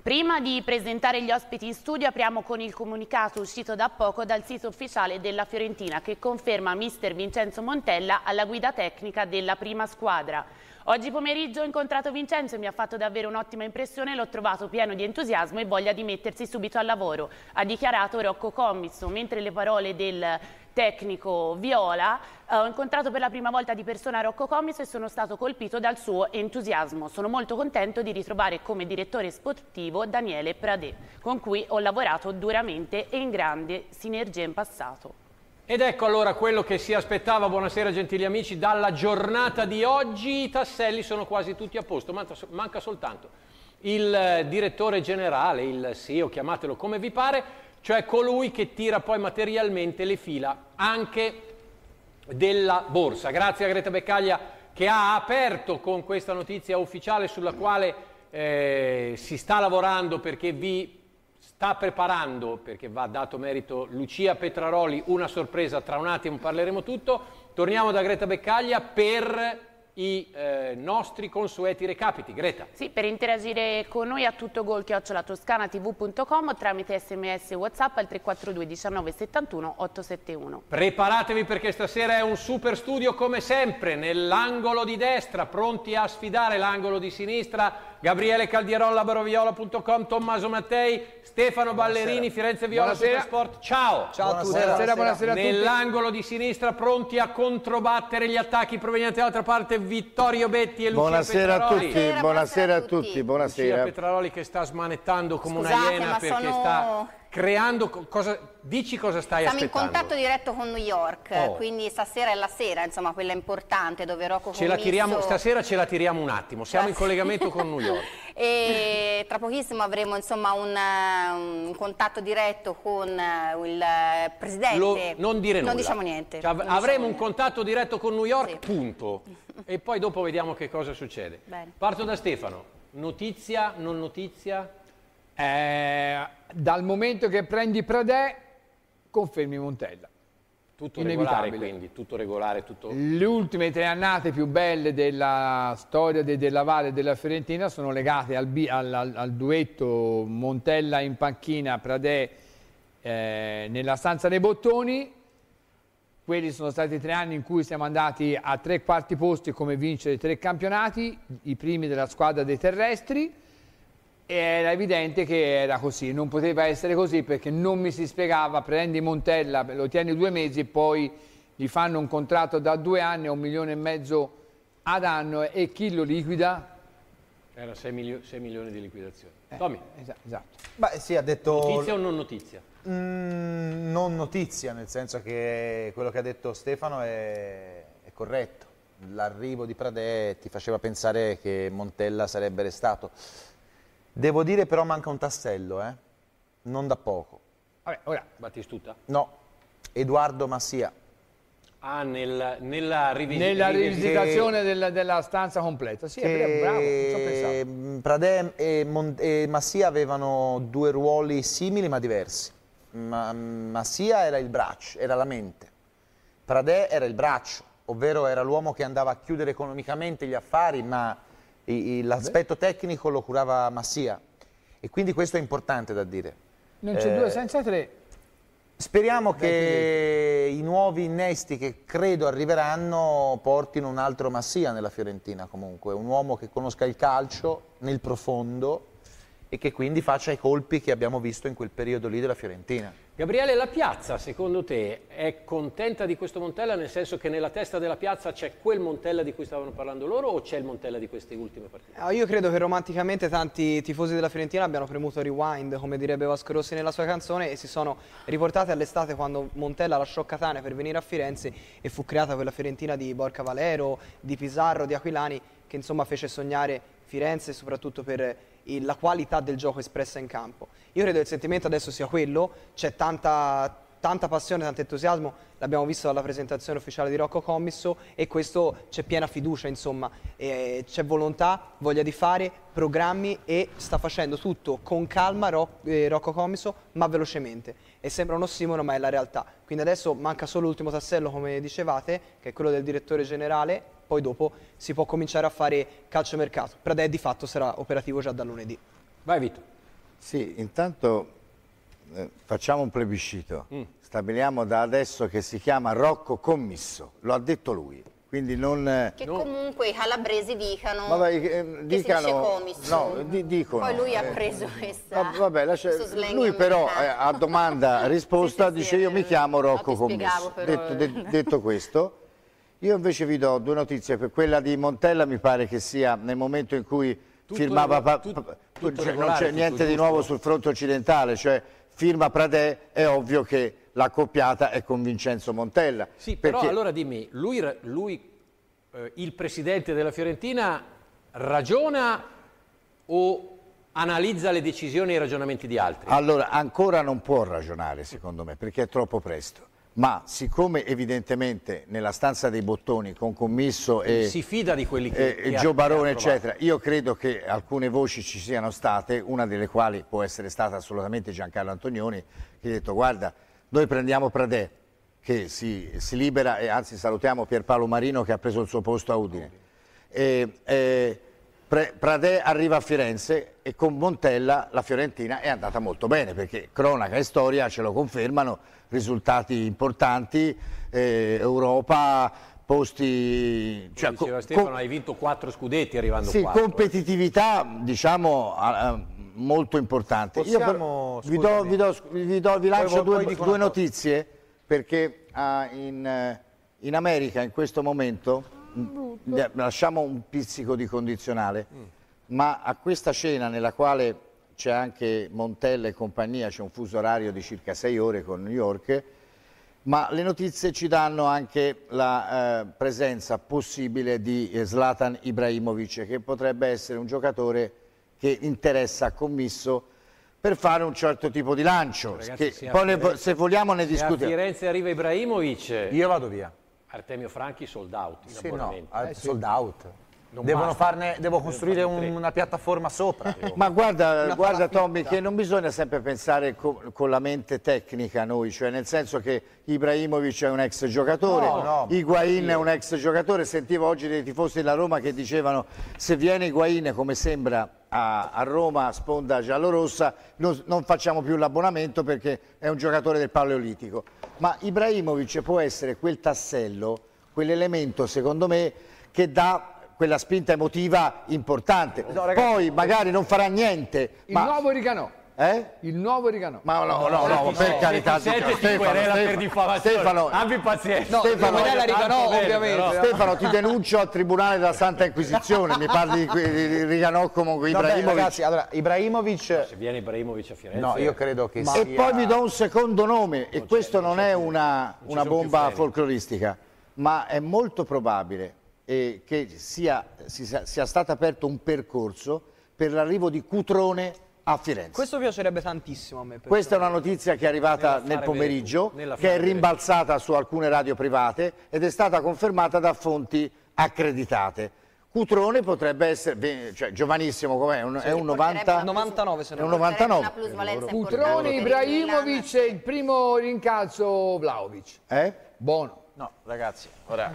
Prima di presentare gli ospiti in studio apriamo con il comunicato uscito da poco dal sito ufficiale della Fiorentina che conferma mister Vincenzo Montella alla guida tecnica della prima squadra. Oggi pomeriggio ho incontrato Vincenzo e mi ha fatto davvero un'ottima impressione, l'ho trovato pieno di entusiasmo e voglia di mettersi subito al lavoro, ha dichiarato Rocco Commisso, mentre le parole del tecnico Viola. Ho incontrato per la prima volta di persona Rocco Commisso e sono stato colpito dal suo entusiasmo. Sono molto contento di ritrovare come direttore sportivo Daniele Pradè, con cui ho lavorato duramente e in grande sinergia in passato. Ed ecco allora quello che si aspettava, buonasera gentili amici, dalla giornata di oggi. I tasselli sono quasi tutti a posto, manca soltanto il direttore generale, il CEO, chiamatelo come vi pare, cioè colui che tira poi materialmente le fila anche della borsa. Grazie a Greta Beccaglia che ha aperto con questa notizia ufficiale sulla quale si sta lavorando, perché vi sta preparando, perché va dato merito Lucia Petraroli, una sorpresa. Tra un attimo parleremo tutto. Torniamo da Greta Beccaglia per i nostri consueti recapiti. Greta. Sì, per interagire con noi a tuttogol@toscanatv.com tramite sms e whatsapp al 342 19 71 871. Preparatevi perché stasera è un super studio come sempre. Nell'angolo di destra, pronti a sfidare l'angolo di sinistra, Gabriele Caldieron, laboroviola.com, Tommaso Mattei, Stefano Ballerini, Firenze Viola Supersport. Ciao. Ciao a tutti. Buonasera a tutti. Nell'angolo di sinistra, pronti a controbattere gli attacchi provenienti dall'altra parte, Vittorio Betti e Lucia Petraroli. Buonasera a tutti. Lucia Petraroli che sta smanettando come una iena perché sta creando dici cosa stai aspettando? Siamo in contatto diretto con New York, quindi stasera è la sera, insomma, quella importante dove Rocco Commisso... Stasera ce la tiriamo un attimo, siamo in collegamento con New York. E tra pochissimo avremo insomma un contatto diretto con il presidente. Non dire nulla. Non diciamo niente. Cioè, avremo un contatto diretto con New York, sì. Punto. E poi dopo vediamo che cosa succede. Bene. Parto da Stefano. Notizia, non notizia? Dal momento che prendi Pradè, confermi Montella. Tutto regolare, quindi, tutto regolare, tutto... Le ultime 3 annate più belle della storia della Valle e della Fiorentina sono legate al duetto Montella in panchina, Pradè nella stanza dei bottoni. Quelli sono stati 3 anni in cui siamo andati a 3 quarti posti come vincere 3 campionati, i primi della squadra dei terrestri. E era evidente che era così, non poteva essere così perché non mi si spiegava, prendi Montella, lo tieni 2 mesi, poi gli fanno un contratto da 2 anni a 1,5 milioni ad anno e chi lo liquida? Era 6 milioni di liquidazione. Tommy. Esatto. Beh sì, ha detto... Notizia o non notizia? Non notizia, nel senso che quello che ha detto Stefano è corretto. L'arrivo di Pradè ti faceva pensare che Montella sarebbe restato. Devo dire però manca un tassello, non da poco. Vabbè, ora Battistuta? No, Edoardo Massia. Ah, nella rivisitazione della stanza completa. Sì, è bravo, ci ho pensato. Pradè e Massia avevano 2 ruoli simili ma diversi. Massia era il braccio, era la mente. Pradè era il braccio, ovvero era l'uomo che andava a chiudere economicamente gli affari, ma l'aspetto tecnico lo curava Massia. E quindi questo è importante da dire. Non c'è 2 senza 3. Speriamo che i nuovi innesti che credo arriveranno portino un altro Massia nella Fiorentina comunque, un uomo che conosca il calcio nel profondo e che quindi faccia i colpi che abbiamo visto in quel periodo lì della Fiorentina. Gabriele, la piazza secondo te è contenta di questo Montella, nel senso che nella testa della piazza c'è quel Montella di cui stavano parlando loro o c'è il Montella di queste ultime partite? Io credo che romanticamente tanti tifosi della Fiorentina abbiano premuto rewind, come direbbe Vasco Rossi nella sua canzone, e si sono riportati all'estate quando Montella lasciò Catania per venire a Firenze e fu creata quella Fiorentina di Borca Valero, di Pizarro, di Aquilani, che insomma fece sognare Firenze soprattutto per la qualità del gioco espressa in campo. Io credo che il sentimento adesso sia quello, c'è tanta passione, tanto entusiasmo, l'abbiamo visto dalla presentazione ufficiale di Rocco Commisso e questo c'è piena fiducia, insomma, c'è volontà, voglia di fare, programmi e sta facendo tutto con calma Rocco Commisso, ma velocemente. E sembra un ossimoro, ma è la realtà. Quindi adesso manca solo l'ultimo tassello, come dicevate, che è quello del direttore generale, poi dopo si può cominciare a fare calciomercato. Pradè di fatto sarà operativo già da lunedì. Vai Vito. Sì, intanto facciamo un plebiscito. Stabiliamo da adesso che si chiama Rocco Commisso, lo ha detto lui. Quindi non... Che comunque i calabresi dicano, Vabbè, che dicano, si dice commisso. no, dicono. Poi lui ha preso questa, Vabbè, questo slang lui però americano. a domanda-risposta Sì, dice io mi chiamo Rocco Commisso. Però... Detto questo, io invece vi do due notizie. Per quella di Montella mi pare che sia nel momento in cui firmava... tutto non c'è niente di nuovo sul fronte occidentale, cioè firma Pradè, è ovvio che la coppiata è con Vincenzo Montella. Sì, però allora dimmi, il presidente della Fiorentina ragiona o analizza le decisioni e i ragionamenti di altri? Allora, ancora non può ragionare, secondo me, perché è troppo presto. Ma siccome evidentemente nella stanza dei bottoni con Commisso e si fida di quelli che Gio Barone, eccetera, io credo che alcune voci ci siano state, una delle quali può essere stata assolutamente Giancarlo Antonioni, che ha detto guarda, noi prendiamo Pradè, che si libera, e anzi salutiamo Pierpaolo Marino che ha preso il suo posto a Udine. Pradè arriva a Firenze e con Montella la Fiorentina è andata molto bene, perché cronaca e storia ce lo confermano, risultati importanti, Europa, posti... Cioè, diceva Stefano, hai vinto 4 scudetti arrivando qua. Sì, competitività diciamo molto importante. Io vi lancio due notizie, perché in America in questo momento, lasciamo un pizzico di condizionale, ma a questa cena nella quale c'è anche Montella e compagnia, c'è un fuso orario di circa 6 ore con New York, ma le notizie ci danno anche la presenza possibile di Zlatan Ibrahimovic, che potrebbe essere un giocatore che interessa a Commisso per fare un certo tipo di lancio. Ragazzi, Che poi se vogliamo ne discutiamo. Se a Firenze arriva Ibrahimovic, Io vado via. Artemio Franchi sold out. Sì, no, Sì. sold out. Non Devo costruire una piattaforma sopra. Ma guarda Tommy, che non bisogna sempre pensare con la mente tecnica noi, cioè nel senso che Ibrahimovic è un ex giocatore, Higuain è un ex giocatore. Sentivo oggi dei tifosi della Roma che dicevano se viene Higuain, come sembra a Roma, sponda giallorossa, non facciamo più l'abbonamento perché è un giocatore del Paleolitico. Ma Ibrahimovic può essere quel tassello, quell'elemento secondo me che dà quella spinta emotiva importante. No, ragazzi, poi magari non farà niente. Nuovo Riganò. Il nuovo Riganò. Ma no, per carità di Stefano, abbi pazienza. No, Stefano, la Riganò ovviamente. Stefano, ti denuncio al Tribunale della Santa Inquisizione, mi parli di Riganò come Ibrahimovic. Ragazzi, allora, Ibrahimovic... Se viene Ibrahimovic a Firenze... No, io credo che sia... E poi vi do un secondo nome, e questo non è una bomba folcloristica, ma è molto probabile che sia stato aperto un percorso per l'arrivo di Cutrone a Firenze. Questo piacerebbe tantissimo a me. Questa è una notizia che è arrivata nel pomeriggio, che è rimbalzata su alcune radio private ed è stata confermata da fonti accreditate. Cutrone potrebbe essere, cioè giovanissimo com'è, è un 90... 99 se non è un 99. Una plusvalenza Cutrone, Ibrahimovic e il primo rincalzo Vlahovic. Buono. No, ragazzi, ora...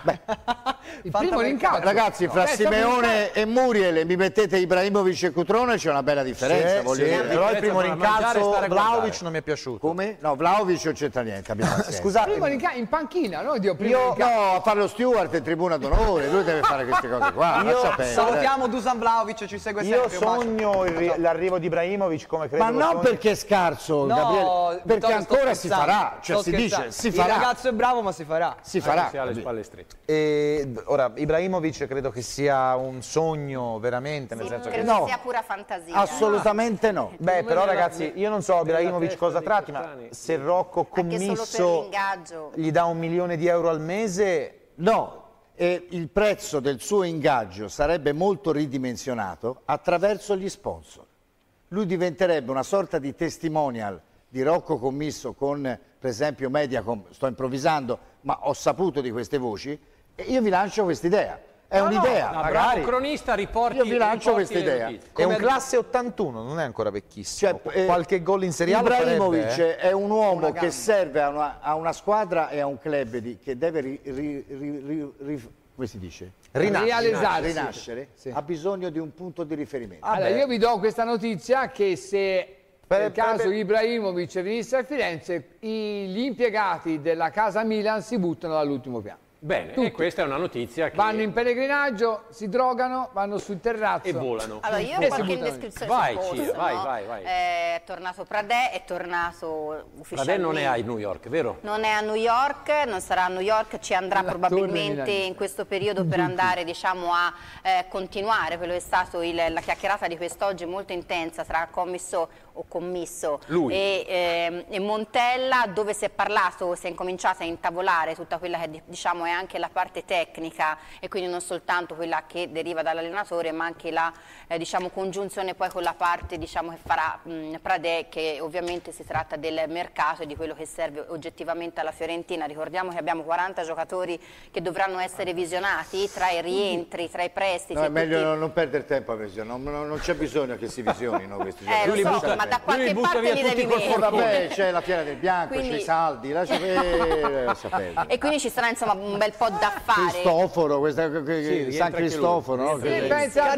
il primo rincalzo. Ragazzi, fra Simeone e Muriel mi mettete Ibrahimovic e Cutrone, c'è una bella differenza. Voglio dire. Però il primo rincalzo Vlahovic non mi è piaciuto. Come? No, Vlahovic non c'entra niente. Scusate. Primo in panchina, no? No, a fare lo steward in tribuna d'onore, lui deve fare queste cose qua. Salutiamo Dusan Vlahovic, ci segue sempre. Io sogno l'arrivo di Ibrahimovic come credo. Ma non perché è scarso, Gabriele, perché ancora si farà. Cioè si dice, si farà. Il ragazzo è bravo, ma si farà. Si farà. Si ha le spalle strette. E ora Ibrahimovic credo che sia un sogno veramente, nel senso che credo che sia pura fantasia. Assolutamente no. Beh, però ragazzi, io non so Ibrahimovic cosa tratti, ma se Rocco Commisso gli dà 1 milione di euro al mese, no. E il prezzo del suo ingaggio sarebbe molto ridimensionato attraverso gli sponsor. Lui diventerebbe una sorta di testimonial di Rocco Commisso con, per esempio, Mediacom, sto improvvisando, ma ho saputo di queste voci, e io vi lancio questa idea. È un'idea, magari. Bravo cronista, riporti. Io vi lancio questa idea. È un classe 81, non è ancora vecchissimo. Cioè, qualche gol in Serie A Ibrahimovic è un uomo che serve a una squadra e a un club che deve come si dice? Rinascere. Sì. Ha bisogno di un punto di riferimento. Allora, io vi do questa notizia che se Nel caso Ibrahimovic venisse a Firenze, gli impiegati della casa Milan si buttano dall'ultimo piano. Bene, e questa è una notizia che... Vanno in pellegrinaggio, si drogano, vanno sul terrazzo. E volano. Allora, io ho qualche indiscrezione vai, sul posto, vai. È tornato Pradè, è tornato ufficialmente. Pradè non è a New York, vero? Non è a New York, non sarà a New York, ci andrà probabilmente in questo periodo per andare, diciamo, a continuare quello che è stato la chiacchierata di quest'oggi molto intensa tra commisso e Montella, dove si è incominciata a intavolare tutta quella che, diciamo, è anche la parte tecnica, e quindi non soltanto quella che deriva dall'allenatore, ma anche la diciamo, congiunzione poi con la parte, diciamo, che farà Pradè, che ovviamente si tratta del mercato e di quello che serve oggettivamente alla Fiorentina. Ricordiamo che abbiamo 40 giocatori che dovranno essere visionati tra i rientri, tra i prestiti. No, è meglio non perdere tempo a visionare, non c'è bisogno che si visionino questi giocatori. Lo so, ma da qualche parte li devi vedere. Vabbè, c'è la Fiera del Bianco, c'è i saldi, lascia sapere. E quindi ci sarà, insomma, un bel po' da fare. Cristoforo, San Cristoforo, no? Te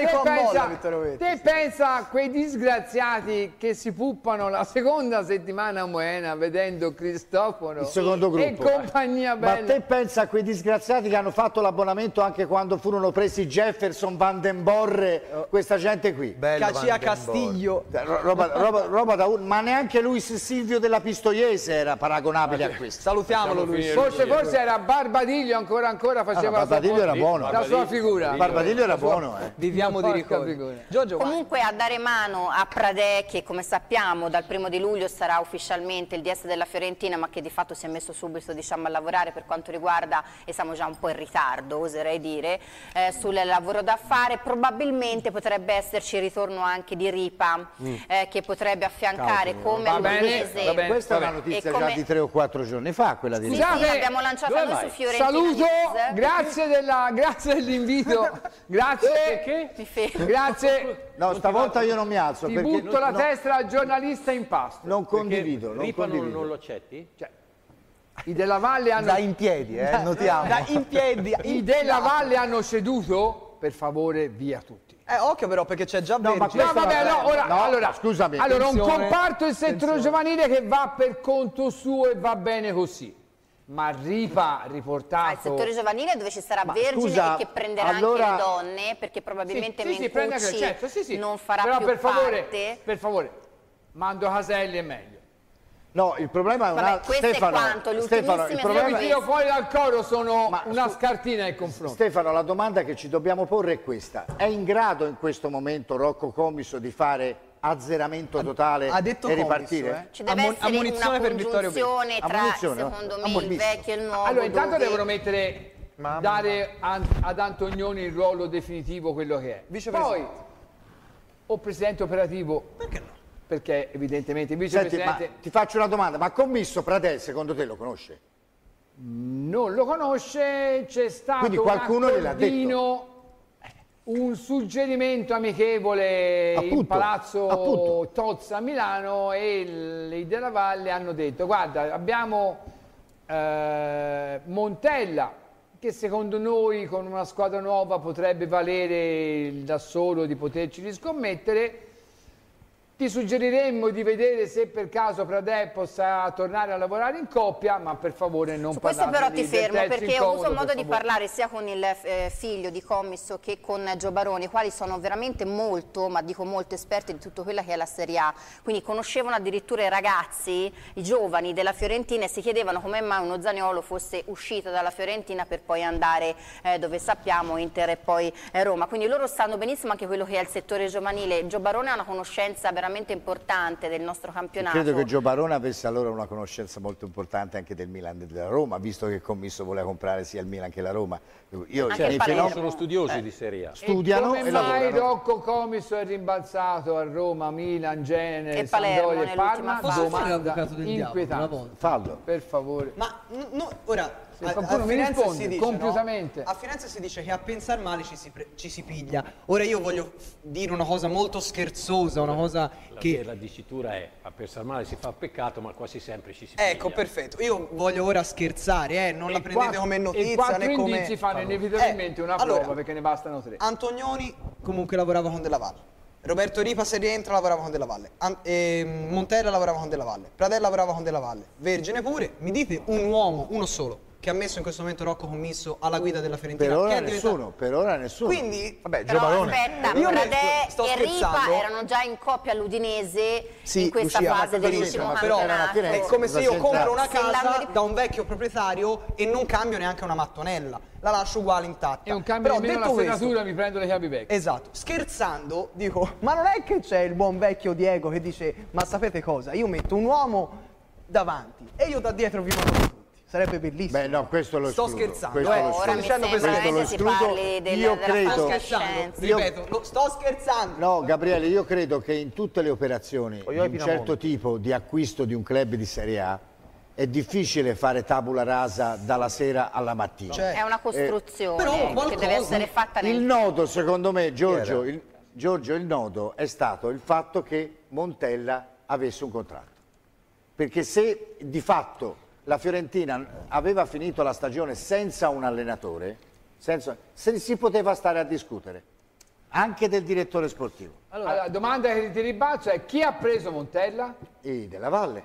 pensa a quei disgraziati che si puppano la seconda settimana a Moena vedendo Cristoforo, il secondo gruppo, e compagnia bella. Ma te pensa a quei disgraziati che hanno fatto l'abbonamento anche quando furono presi Jefferson, Van den Borre, questa gente qui. Cacia Castiglio. Roba da ma neanche Luis Silvio della Pistoiese era paragonabile a questo. Salutiamolo Luis. Forse era Barbadiglio ancora faceva Barbadiglio era buono. La sua figura. Barbadiglio era buono. Viviamo di ricordi. Giorgio, comunque a dare mano a Pradè, che come sappiamo dal 1° di luglio sarà ufficialmente il DS della Fiorentina, ma che di fatto si è messo subito, diciamo, a lavorare per quanto riguarda, e siamo già un po' in ritardo oserei dire, sul lavoro da fare. Probabilmente potrebbe esserci il ritorno anche di Ripa, che potrebbe affiancare come Udinese. Questa è una notizia già di 3 o 4 giorni fa, quella di Ripa. Sì, l'abbiamo lanciata noi su Fiorentina. Saluto, grazie dell'invito. Grazie. Grazie. No, stavolta io non mi alzo. Ti butto la testa al giornalista in pasto. Non condivido. Ripa non lo accetti? Cioè, i Della Valle hanno... Da in piedi, notiamo. Da in piedi. I Della Valle hanno ceduto, per favore, via tutti. Occhio però, perché c'è già Vergine. Allora, scusami. Allora, un comparto del settore giovanile che va per conto suo e va bene così. Ma Ripa riportato... il settore giovanile dove ci sarà Vergine, e che prenderà anche le donne, perché probabilmente Mencucci non farà però più parte. Per favore, mando Caselli è meglio. No, il problema è questo Stefano, è quanto, le Stefano, il problema Io tiro fuori dal coro, sono una scartina nel confronto. Stefano, la domanda che ci dobbiamo porre è questa. È in grado in questo momento Rocco Commisso di fare azzeramento totale e ripartire? Ci deve essere una congiunzione tra, secondo me, il vecchio e il nuovo. Allora, intanto devono dare ad Antonioni il ruolo definitivo, quello che è. Poi, o presidente operativo... Perché no? Perché evidentemente il vicepresidente... Senti, ti faccio una domanda, ma Commisso Pradè secondo te lo conosce? Non lo conosce, c'è stato quindi qualcuno gliel'ha detto. Un suggerimento amichevole in Palazzo Tozza a Milano, e i Della Valle hanno detto: guarda, abbiamo Montella, che secondo noi con una squadra nuova potrebbe valere da solo di poterci riscommettere. Ti suggeriremmo di vedere se per caso Pradè possa tornare a lavorare in coppia, ma per favore non parlare. Su questo però ti fermo, perché ho avuto modo di parlare sia con il figlio di Commisso che con Gio Baroni, i quali sono veramente molto, ma dico molto, esperti di tutto quella che è la Serie A. Quindi conoscevano addirittura i ragazzi, i giovani della Fiorentina, e si chiedevano come mai uno Zaniolo fosse uscito dalla Fiorentina per poi andare dove sappiamo, Inter e poi Roma. Quindi loro sanno benissimo anche quello che è il settore giovanile. Gio Baroni ha una conoscenza veramente importante del nostro campionato. Credo che Gio Barone avesse allora una conoscenza molto importante anche del Milan e della Roma, visto che il Commisso voleva comprare sia il Milan che la Roma. Io sono studiosi di Serie A. Studiano e mai Rocco Commisso è rimbalzato a Roma, Milan, Genere, Sampdoria e Parma? Domanda inquietante. Fallo. Per favore. Ma ora... qualcuno mi risponde compiutamente. A Firenze si dice che a pensare male ci si piglia. Ora io voglio dire una cosa molto scherzosa, una cosa che... La dicitura è: a pensare male si fa peccato, ma quasi sempre ci si piglia. Ecco, perfetto. Io voglio ora scherzare, non la prendete come notizia né come... indizi fanno inevitabilmente una prova, perché ne bastano 3. Antonioni comunque lavorava con Della Valle. Roberto Ripa se rientra lavorava con Della Valle, Montella lavorava con Della Valle, Pradè lavorava con Della Valle, Vergine pure. Mi dite un uomo, uno solo, che ha messo in questo momento Rocco Commisso alla guida della Fiorentina? Per ora nessuno, per ora nessuno. Quindi, vabbè, Però Giovarone. aspetta, Io Pradè sto e Ripa scherzando. erano già in coppia all'Udinese sì, in questa Lucia, fase ma dell'ultimo però campionato. è come se io compro una Se l'hanno casa rip- da un vecchio proprietario e non cambio neanche una mattonella, la lascio uguale intatta. È un cambio Però nemmeno la detto questo, frenatura, mi prendo le chiavi vecchie. esatto, scherzando dico, ma non è che c'è il buon vecchio Diego che dice, ma sapete cosa, io metto un uomo davanti e io da dietro vi mando tutti. Sarebbe bellissimo. Beh, no, questo lo Sto escludo. scherzando, Questo lo Ora escludo. mi dicendo sembra questo, che lo si escludo. parli Io della credo- sto fantascienza. scherzando, ripeto, sto scherzando. No, Gabriele, io credo che in tutte le operazioni di un certo tipo di acquisto di un club di Serie A è difficile fare tabula rasa dalla sera alla mattina. Cioè, È una costruzione però che qualcosa- deve essere fatta Il nel nodo, secondo me, Giorgio, il nodo è stato il fatto che Montella avesse un contratto. Perché se di fatto la Fiorentina aveva finito la stagione senza un allenatore, se si poteva stare a discutere anche del direttore sportivo. Allora, la domanda che ti ribalzo è: chi ha preso Montella? E Della Valle.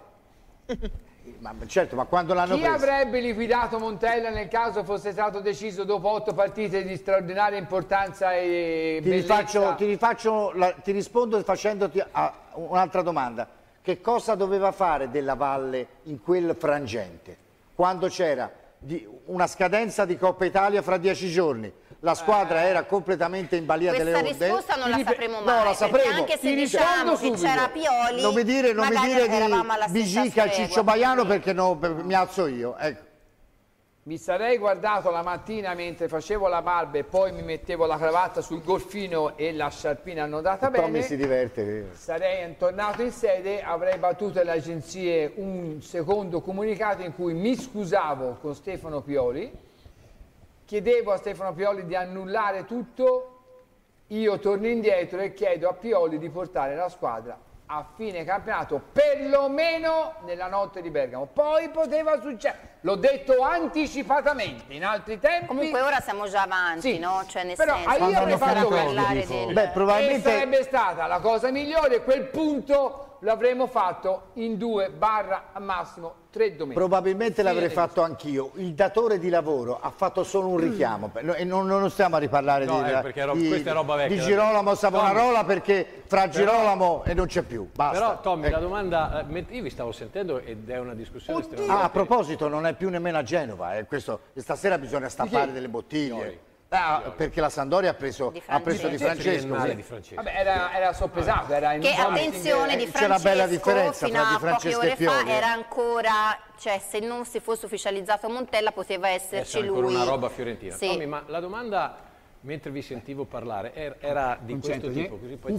Ma certo, ma quando l'hanno Chi preso? avrebbe liquidato Montella nel caso fosse stato deciso dopo 8 partite di straordinaria importanza e bellezza? Ti rispondo facendoti un'altra domanda. Che cosa doveva fare Della Valle in quel frangente? Quando c'era una scadenza di Coppa Italia fra 10 giorni, la squadra era completamente in balia delle onde. Questa risposta non la sapremo mai, No, la perché sapremo. anche se Ti diciamo rispondo che subito. c'era Pioli, non mi dire magari eravamo alla di stessa Bigica e stregua. Ciccio Baiano perché mi alzo io. Ecco. Mi sarei guardato la mattina mentre facevo la barba e poi mi mettevo la cravatta sul golfino e la sciarpina annodata bene. Tommy si diverte. Sarei tornato in sede, avrei battuto alle agenzie un secondo comunicato in cui mi scusavo con Stefano Pioli, chiedevo a Stefano Pioli di annullare tutto, io torno indietro e chiedo a Pioli di portare la squadra a fine campionato, perlomeno nella notte di Bergamo. Poi poteva succedere, l'ho detto anticipatamente, in altri tempi. Comunque ora siamo già avanti, Sì, no? Cioè nel però senso, io avrei fatto parlare questo. del... Beh, probabilmente E sarebbe stata la cosa migliore, quel punto l'avremmo fatto in 2 barra al massimo 3 domeniche. Probabilmente l'avrei Fine fatto anch'io. Il datore di lavoro ha fatto solo un richiamo e non stiamo a riparlare No, perché questa è roba vecchia. di Girolamo Savonarola perché fra Girolamo e non c'è più. Basta. Però Tommy, Ecco. la domanda, io vi stavo sentendo ed è una discussione estremamente... A proposito, non è più nemmeno a Genova. Stasera bisogna stappare delle bottiglie. Perché la Sampdoria ha preso Di Francesco. Triennale di Francesco. Vabbè, era soppesato, era in Che un attenzione di c'è una bella Francesco differenza fino tra Di a poche Francesco ore e Pioli, fa era ancora, cioè se non si fosse ufficializzato Montella poteva esserci Essere ancora lui. una roba fiorentina. Sì. Tommy, ma la domanda, mentre vi sentivo parlare, era di questo tipo, così poi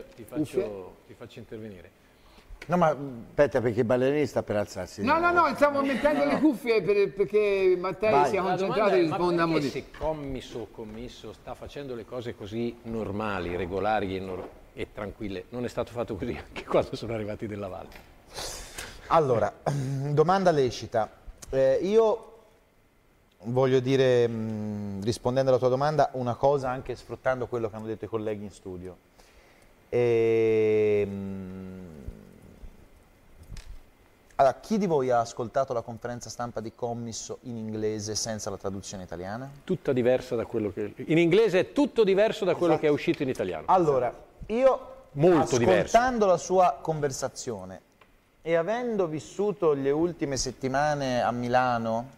ti faccio intervenire. No, ma Aspetta, perché il ballerino sta per alzarsi. No, stavo mettendo le cuffie perché Mattei Vai. sia La concentrato domanda e è, risponda a ma perché modo. se commisso sta facendo le cose così normali, regolari e tranquille, non è stato fatto così anche quando sono arrivati Della Valle? allora, domanda lecita. Io voglio dire, rispondendo alla tua domanda, una cosa anche sfruttando quello che hanno detto i colleghi in studio. Allora, chi di voi ha ascoltato la conferenza stampa di Commisso in inglese senza la traduzione italiana? Tutta diversa da quello che... In inglese è tutto diverso da quello che è uscito in italiano. Allora, io Molto ascoltando la sua conversazione e avendo vissuto le ultime settimane a Milano,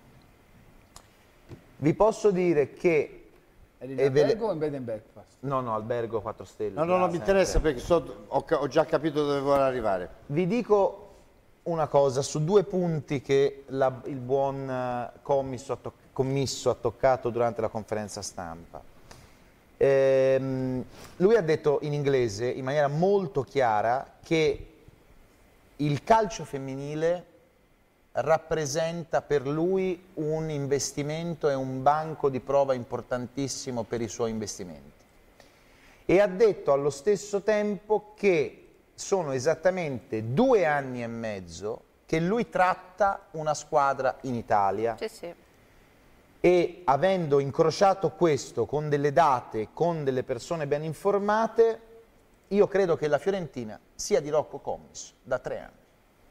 vi posso dire che... Eri in albergo o in bed and breakfast? No, albergo 4 stelle. No, mi interessa perché ho già capito dove vuole arrivare. Vi dico una cosa su 2 punti che il buon commisso ha toccato durante la conferenza stampa. Lui ha detto in inglese in maniera molto chiara che il calcio femminile rappresenta per lui un investimento e un banco di prova importantissimo per i suoi investimenti. E ha detto allo stesso tempo che sono esattamente 2 anni e mezzo che lui tratta una squadra in Italia. Sì, sì. E avendo incrociato questo con delle date, con delle persone ben informate, io credo che la Fiorentina sia di Rocco Commisso da 3 anni.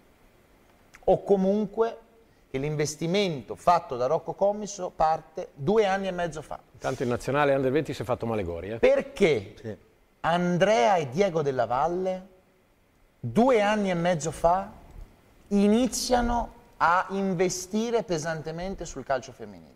O comunque che l'investimento fatto da Rocco Commisso parte 2 anni e mezzo fa. Tanto in nazionale Under 20 si è fatto male Gori. Perché Andrea e Diego Della Valle 2 anni e mezzo fa iniziano a investire pesantemente sul calcio femminile?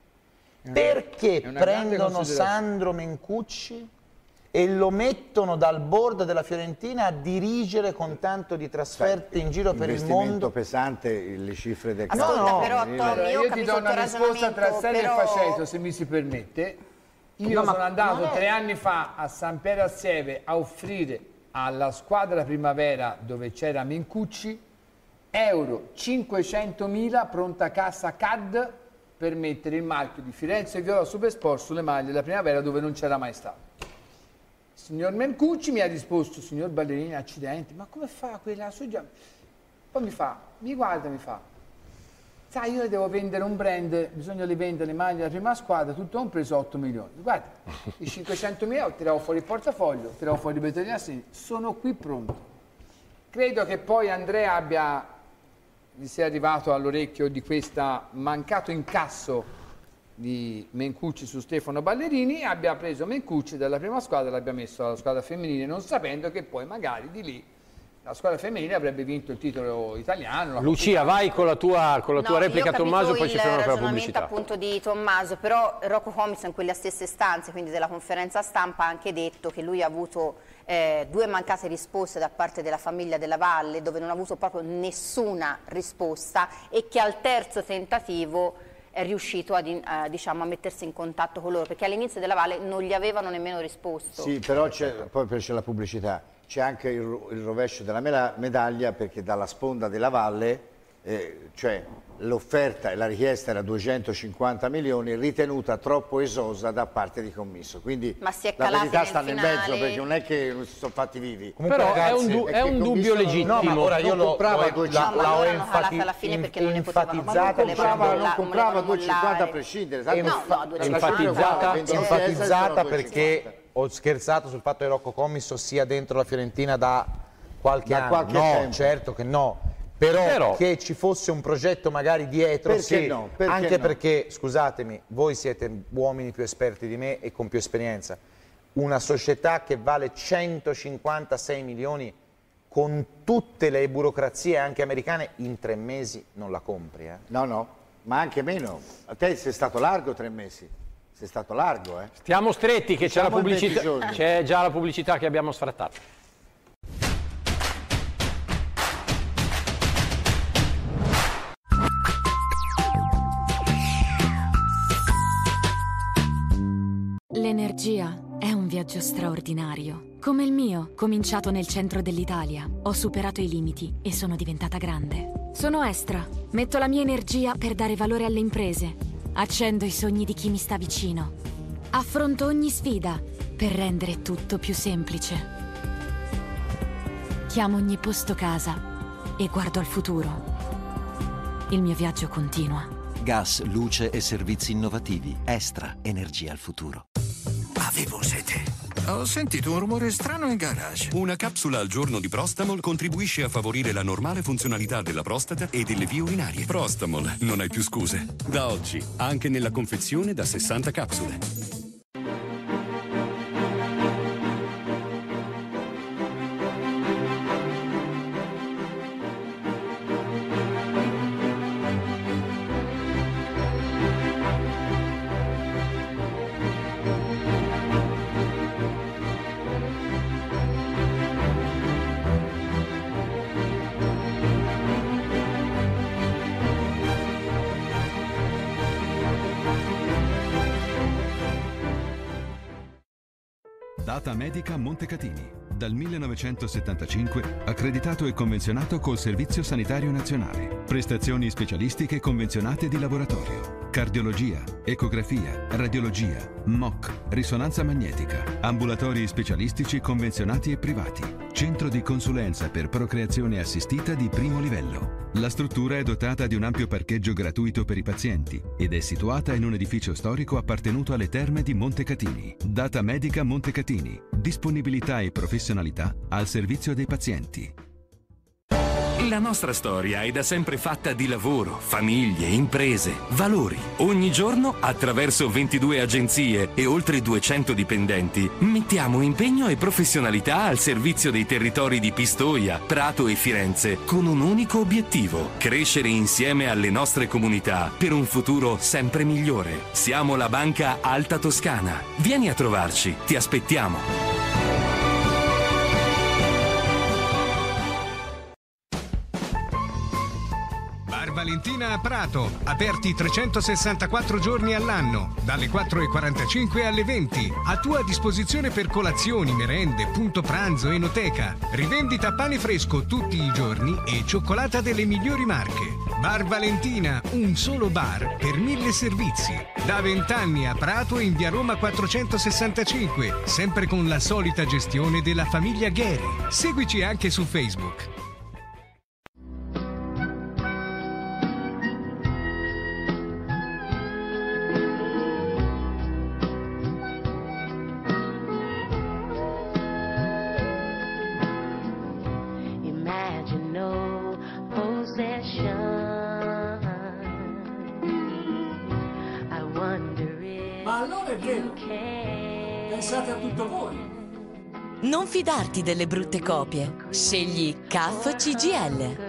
Perché prendono Sandro Mencucci e lo mettono dal board della Fiorentina a dirigere con tanto di trasferte in giro per il mondo? Pesante, le cifre del calcio. No, però Tommy, io ti do una risposta tra serio e faceto, se mi si permette. Io sono andato 3 anni fa a San Piero al Sieve a offrire alla squadra primavera, dove c'era Mencucci, euro 500.000 pronta cassa CAD per mettere il marchio di Firenze Viola Supersport sulle maglie della primavera, dove non c'era mai stato. Il signor Mencucci mi ha risposto: signor Ballerini, accidenti, ma come fa quella soggia? Poi mi guarda, sai, io devo vendere un brand, bisogna vendere le maglie della prima squadra, tutto ho preso 8 milioni. Guarda, i 500.000 tiravo fuori il portafoglio, tiravo fuori i Betolini Assini, sono qui pronto. Credo che poi Andrea gli sia arrivato all'orecchio di questo mancato incasso di Mencucci su Stefano Ballerini, abbia preso Mencucci dalla prima squadra e l'abbia messo alla squadra femminile, non sapendo che poi magari di lì la squadra femminile avrebbe vinto il titolo italiano. Lucia, vai con la tua replica, Tommaso, poi ci fermiamo per la pubblicità. Appunto di Tommaso, però Rocco Commisso in quelle stesse stanze, quindi della conferenza stampa, ha anche detto che lui ha avuto 2 mancate risposte da parte della famiglia Della Valle, dove non ha avuto proprio nessuna risposta, e che al terzo tentativo è riuscito a mettersi in contatto con loro, perché all'inizio Della Valle non gli avevano nemmeno risposto. Sì, però poi c'è la pubblicità, c'è anche il rovescio della medaglia, perché dalla sponda Della Valle, cioè l'offerta e la richiesta era 250 milioni, ritenuta troppo esosa da parte di Commisso. Quindi ma si è la verità sta nel nel mezzo, perché non è che non si sono fatti vivi. Comunque, però ragazzi, è un dubbio legittimo. No, ma ora io l'ho comprava 250 a prescindere. Enfatizzata perché ho scherzato sul fatto che Rocco Commisso sia dentro la Fiorentina da qualche anno. Tempo. Certo che no. Però che ci fosse un progetto magari dietro, perché no? Perché anche no? Perché, scusatemi, voi siete uomini più esperti di me e con più esperienza, una società che vale 156 milioni con tutte le burocrazie anche americane in 3 mesi non la compri. No, ma anche meno. A te sei stato largo 3 mesi. Sei stato largo, Stiamo stretti, che c'è la pubblicità. C'è già la pubblicità che abbiamo sfrattato. L'energia è un viaggio straordinario. Come il mio, cominciato nel centro dell'Italia. Ho superato i limiti e sono diventata grande. Sono Estra. Metto la mia energia per dare valore alle imprese. Accendo i sogni di chi mi sta vicino. Affronto ogni sfida per rendere tutto più semplice. Chiamo ogni posto casa e guardo al futuro. Il mio viaggio continua. Gas, luce e servizi innovativi. Estra, energia al futuro. Avevo sete. Ho sentito un rumore strano in garage. Una capsula al giorno di Prostamol contribuisce a favorire la normale funzionalità della prostata e delle vie urinarie. Prostamol, non hai più scuse. Da oggi, anche nella confezione da 60 capsule. Data Medica Montecatini. Dal 1975 accreditato e convenzionato col Servizio Sanitario Nazionale. Prestazioni specialistiche convenzionate di laboratorio. Cardiologia, ecografia, radiologia, MOC, risonanza magnetica. Ambulatori specialistici convenzionati e privati. Centro di consulenza per procreazione assistita di primo livello. La struttura è dotata di un ampio parcheggio gratuito per i pazienti ed è situata in un edificio storico appartenuto alle terme di Montecatini. Data Medica Montecatini. Disponibilità e professionalità al servizio dei pazienti. La nostra storia è da sempre fatta di lavoro, famiglie, imprese, valori. Ogni giorno, attraverso 22 agenzie e oltre 200 dipendenti, mettiamo impegno e professionalità al servizio dei territori di Pistoia, Prato e Firenze, con un unico obiettivo: crescere insieme alle nostre comunità per un futuro sempre migliore. Siamo la Banca Alta Toscana. Vieni a trovarci, ti aspettiamo. Valentina a Prato, aperti 364 giorni all'anno, dalle 4:45 alle 20, a tua disposizione per colazioni, merende, punto pranzo, enoteca, rivendita pane fresco tutti i giorni e cioccolata delle migliori marche. Bar Valentina, un solo bar per 1000 servizi. Da 20 anni a Prato in via Roma 465, sempre con la solita gestione della famiglia Gheri. Seguici anche su Facebook. Pensate a tutto voi. Non fidarti delle brutte copie. Scegli CAF CGL.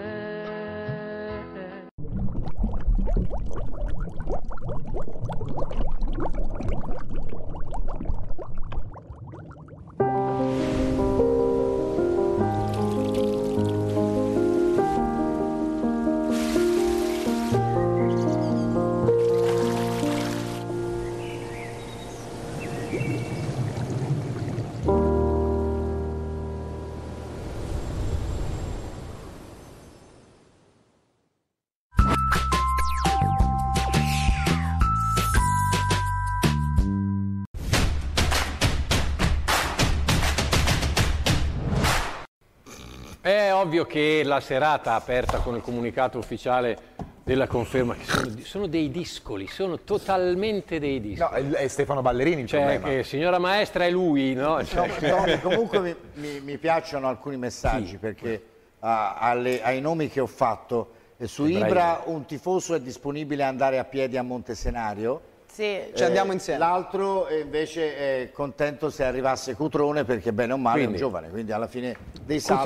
È ovvio che la serata aperta con il comunicato ufficiale della conferma, che sono dei discoli, sono totalmente dei discoli. No, è Stefano Ballerini il problema. Che signora maestra è lui, no? No, comunque mi piacciono alcuni messaggi, perché ai nomi che ho fatto, su Ibra un tifoso è disponibile ad andare a piedi a Montesenario. Sì, ci andiamo insieme. L'altro invece è contento se arrivasse Cutrone, perché bene o male è un giovane, quindi alla fine dei saldi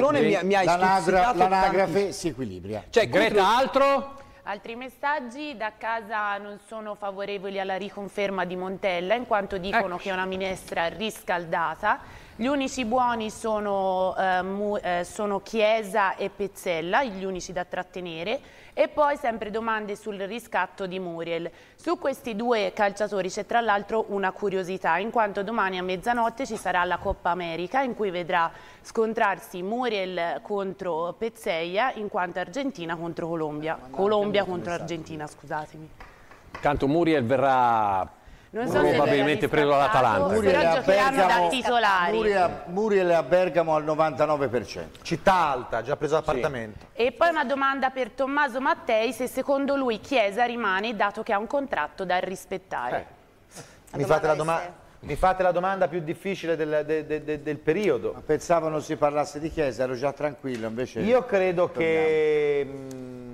l'anagrafe si equilibra. Cioè, Greta, altro? Altri messaggi da casa non sono favorevoli alla riconferma di Montella, in quanto dicono che è una minestra riscaldata. Gli unici buoni sono Chiesa e Pezzella, gli unici da trattenere. E poi sempre domande sul riscatto di Muriel. Su questi due calciatori c'è tra l'altro una curiosità, in quanto domani a mezzanotte ci sarà la Coppa America, in cui vedrà scontrarsi Muriel contro Pezzella, in quanto Argentina contro Colombia. Colombia contro Argentina, scusatemi. Intanto Muriel verrà probabilmente preso dall'Atalanta. Però giocheranno da titolari. Muriel a Bergamo al 99%. Città alta, già preso appartamento. E poi una domanda per Tommaso Mattei, se secondo lui Chiesa rimane, dato che ha un contratto da rispettare. Mi fate la domanda più difficile del periodo. Ma pensavo non si parlasse di Chiesa, ero già tranquillo, invece... Io credo che...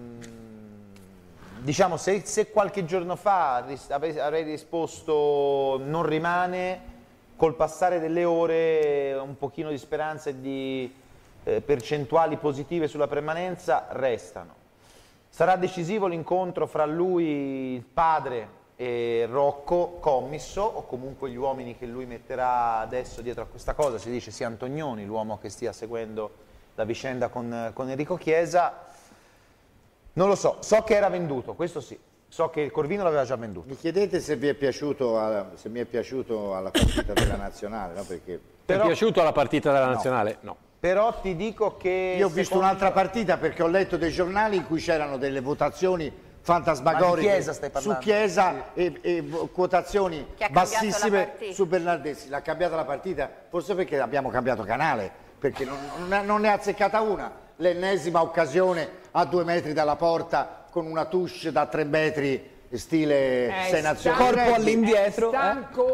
Diciamo, se qualche giorno fa avrei risposto non rimane, col passare delle ore un pochino di speranza e di percentuali positive sulla permanenza restano. Sarà decisivo l'incontro fra lui, il padre, e Rocco Commisso, o comunque gli uomini che lui metterà adesso dietro a questa cosa. Si dice sia Antonioni l'uomo che stia seguendo la vicenda con Enrico Chiesa. Non lo so, so che era venduto, questo sì, so che il Corvino l'aveva già venduto. Mi chiedete se mi è piaciuto alla partita della Nazionale, no? Perché... Ti è piaciuto alla partita della Nazionale? No. Però ti dico che... Io ho visto un'altra partita perché ho letto dei giornali in cui c'erano delle votazioni fantasmagoriche su Chiesa e quotazioni bassissime su Bernardeschi. L'ha cambiata la partita, forse perché abbiamo cambiato canale, perché non ne ha azzeccata una. L'ennesima occasione a 2 metri dalla porta con una touche da 3 metri stile 6 nazioni. Corpo all'indietro.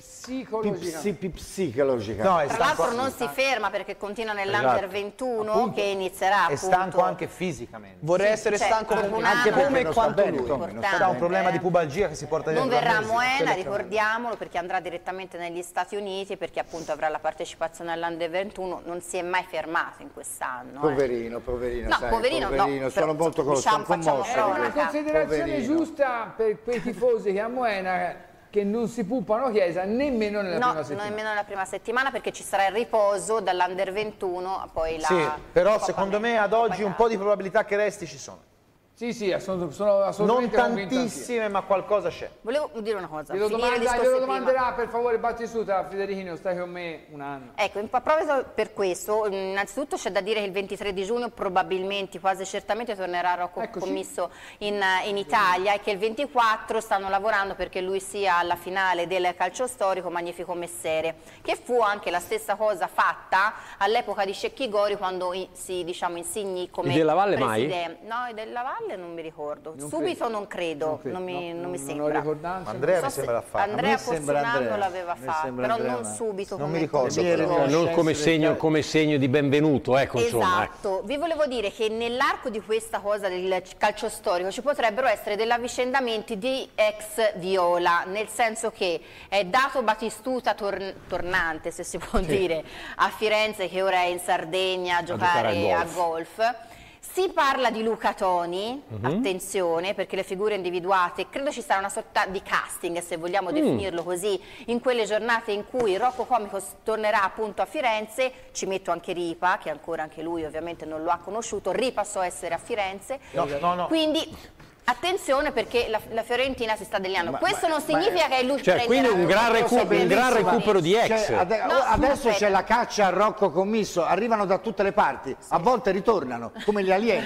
psicologica. No, tra l'altro non si ferma perché continua nell'Under 21 che inizierà è stanco anche fisicamente. Vorrei essere stanco come quanto lui. Ha un problema di pubalgia che si porta non dietro. verrà a Moena, ricordiamolo, perché andrà direttamente negli Stati Uniti, perché appunto avrà la partecipazione all'Under 21. Non si è mai fermato in quest'anno. Poverino, no, sai, poverino, no, sono molto commosso. Una considerazione giusta per quei tifosi che a Moena che non si puppano chiesa nemmeno nella prima settimana. Nemmeno nella prima settimana, perché ci sarà il riposo dall'Under 21 poi la... Sì, però secondo me ad oggi un po' di probabilità che resti ci sono. Sì, sono assolutamente non tantissime, ma qualcosa c'è. Volevo dire una cosa. Glielo domanderà per favore Battistuta, Federichino, stai con me un anno. Ecco, proprio per questo, innanzitutto c'è da dire che il 23 di giugno probabilmente, quasi certamente, tornerà Rocco Commisso in Italia, e che il 24 stanno lavorando perché lui sia alla finale del calcio storico Magnifico Messere, che fu anche la stessa cosa fatta all'epoca di Cecchi Gori, quando si insignì come Della Valle presidente. No, Della Valle non mi ricordo. Subito non credo, non mi sembra. Andrea mi sembra fare. Andrea forse un anno l'aveva fatto, però non subito. Non mi ricordo. Non come segno di benvenuto, ecco. Esatto. Vi volevo dire che nell'arco di questa cosa del calcio storico ci potrebbero essere degli avvicendamenti di ex Viola, nel senso che è Dato Battistuta tornante, se si può dire, a Firenze, che ora è in Sardegna a giocare a golf. Si parla di Luca Toni, attenzione, perché le figure individuate, credo ci sarà una sorta di casting, se vogliamo definirlo così, in quelle giornate in cui Rocco Comico tornerà appunto a Firenze. Ci metto anche Ripa, che ancora anche lui ovviamente non lo ha conosciuto. Ripa so essere a Firenze, quindi... Attenzione, perché la Fiorentina si sta delineando. Questo non significa che lui quindi un gran recupero di ex. Adesso c'è la caccia a Rocco Commisso, arrivano da tutte le parti, a volte ritornano come gli alieni.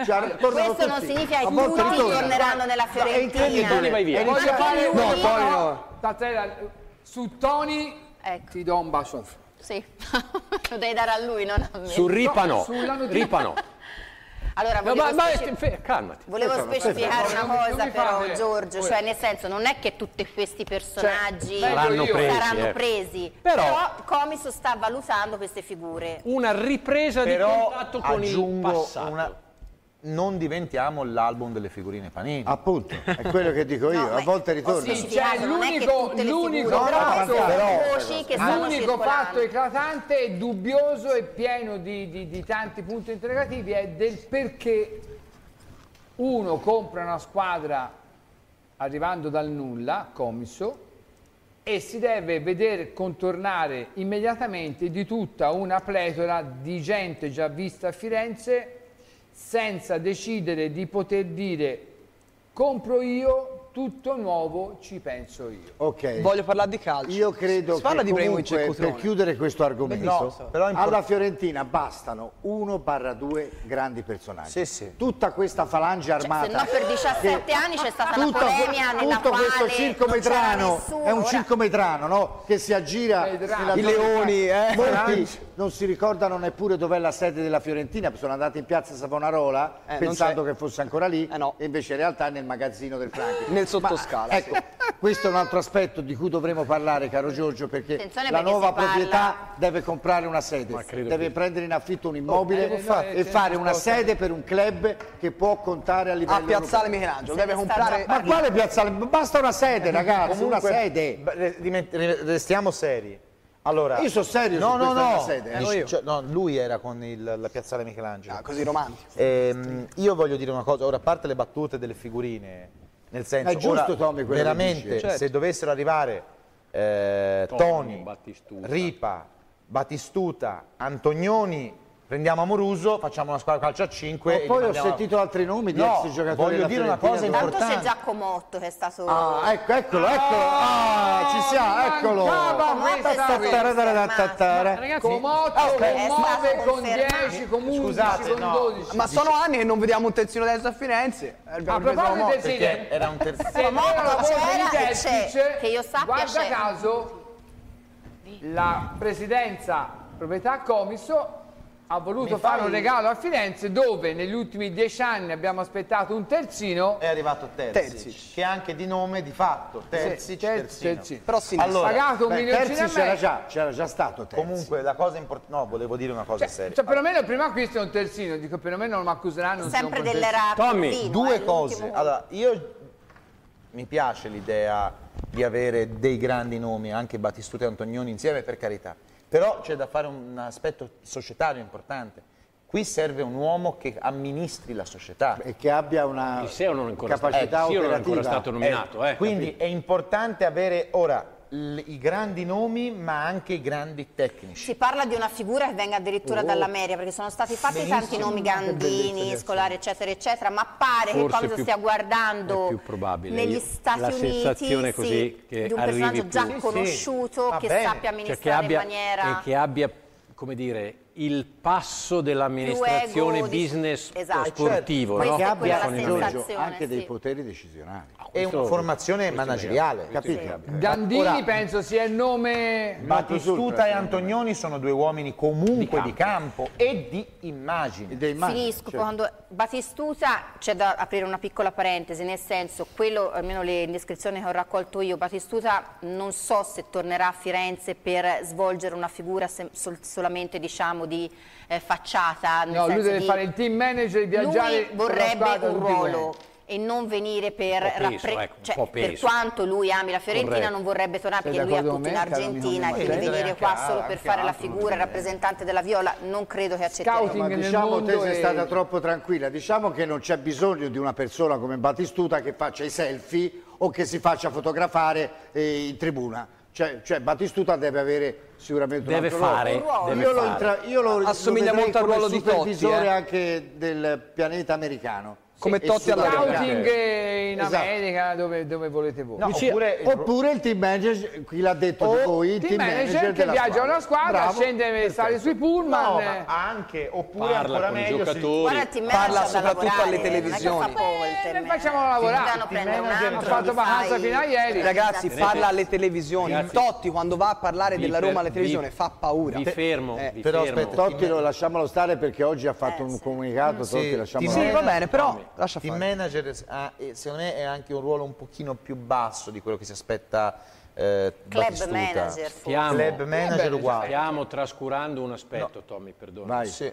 Questo non significa che tutti torneranno nella Fiorentina. Toni vai via. Su Toni ti do un bacio. Sì, lo devi dare a lui, non a me. Su Ripa no. Allora, calmati. Volevo specificare una cosa però, Giorgio, cioè nel senso non è che tutti questi personaggi saranno presi, però Comiso sta valutando queste figure. Una ripresa di contatto con il passato. Non diventiamo l'album delle figurine Panini. Appunto, è quello che dico io, a volte ritorna. L'unico fatto eclatante e dubbioso e pieno di tanti punti interrogativi è del perché uno compra una squadra arrivando dal nulla, Comiso, e si deve vedere contornare immediatamente di tutta una pletora di gente già vista a Firenze, senza decidere di poter dire compro io, tutto nuovo, ci penso io. Ok. Voglio parlare di calcio. Io credo che comunque, per chiudere questo argomento, alla Fiorentina bastano 1/2 grandi personaggi. Tutta questa falange armata. Se no per 17 anni c'è stata la polemica nella tutto quale questo circometrano è un circometrano, no? Che si aggira i leoni, Molti non si ricordano neppure dov'è la sede della Fiorentina, sono andati in piazza Savonarola pensando che fosse ancora lì, e invece in realtà è nel magazzino del Franchi. Nel sottoscala. Ecco, questo è un altro aspetto di cui dovremo parlare, caro Giorgio, perché la nuova proprietà deve comprare una sede, deve prendere in affitto un immobile e fare una sede per un club che può contare a livello a Piazzale Michelangelo, deve comprare... Ma quale Piazzale? Basta una sede, ragazzi, una sede. Restiamo seri. Allora, io sono serio su questa sede. Lui era con la Piazzale Michelangelo. Così romantico. Io voglio dire una cosa, ora a parte le battute delle figurine, nel senso, è giusto, Tommy, veramente, se dovessero arrivare Toni, Ripa, Battistuta, Antonioni, prendiamo Amoruso, facciamo una squadra calcio a 5. Ma poi ho sentito altri nomi di ex giocatori. Voglio dire una cosa importante. Tanto c'è Giacomotto che è stato... eccolo. Ci siamo, eccolo. Comotto muove con 10, con 11, con 12. Ma sono anni che non vediamo un terzino destro a Firenze. A proposito del terzino, era un terzino. se era la voce di Terzic, che io sappia, guarda caso, la presidenza proprietà Comiso ha voluto fare un regalo a Firenze, dove negli ultimi 10 anni abbiamo aspettato un terzino. È arrivato Terzic, che è anche di nome di fatto, Terzic. Però allora, pagato 1,5 milioni. C'era già stato Terzic. Comunque la cosa importante, no, volevo dire una cosa seria. Cioè perlomeno il primo acquisto è un terzino, dico perlomeno non mi accuseranno. Sempre dell'era Tommy, due cose. Allora, mi piace l'idea di avere dei grandi nomi, anche Battistuta e Antonioni insieme, per carità. Però c'è da fare un aspetto societario importante. Qui serve un uomo che amministri la società. E che abbia una capacità operativa. Non è ancora stato nominato. Quindi è importante avere ora i grandi nomi, ma anche i grandi tecnici. Si parla di una figura che venga addirittura dall'America, perché sono stati fatti tanti nomi, Gandini, Scolari, eccetera, eccetera, ma pare che quando stia guardando più probabile negli Stati la Uniti sensazione così che di un personaggio già conosciuto, che sappia amministrare in maniera... E che abbia, come dire, il passo dell'amministrazione business sportivo, certo, no? che abbia anche dei poteri decisionali. È una formazione manageriale, capito? Gandini penso sia il nome... Battistuta e Antonioni sono due uomini comunque di campo e di immagini. Finisco, quando Battistuta, c'è da aprire una piccola parentesi, nel senso, quello, almeno le indiscrezioni che ho raccolto io, Battistuta non so se tornerà a Firenze per svolgere una figura solamente, diciamo, di facciata. No, lui deve fare il team manager, viaggiare. Lui vorrebbe un ruolo e non venire per quanto lui ami la Fiorentina, non vorrebbe tornare, perché lui ha tutto in Argentina, e quindi venire qua solo per fare la figura, il rappresentante della Viola, non credo che accetterà. Ma diciamo, te sei stata troppo tranquilla, diciamo che non c'è bisogno di una persona come Battistuta che faccia i selfie o che si faccia fotografare in tribuna. Cioè Battistuta deve avere sicuramente un ruolo. Io lo assomiglia molto al ruolo di Totti, supervisore anche del pianeta americano. Come Totti alla scouting in America, dove volete voi. No, oppure il team manager, chi l'ha detto di voi, il team manager che viaggia una squadra, scende, sale sui pullman. No, ma anche, oppure ancora meglio, parla soprattutto alle televisioni. Facciamo lavorare. Ha fatto vacanza fino a ieri. Ragazzi, parla alle televisioni. Totti quando va a parlare della Roma alle televisioni fa paura. Vi fermo. Però aspetta, Totti lasciamolo stare perché oggi ha fatto un comunicato. Totti lasciamolo stare. Sì, va bene, però lascia fare. Il manager secondo me è anche un ruolo un pochino più basso di quello che si aspetta club manager. Club manager uguale. Stiamo trascurando un aspetto, Tommy, perdona. Vai. Sì.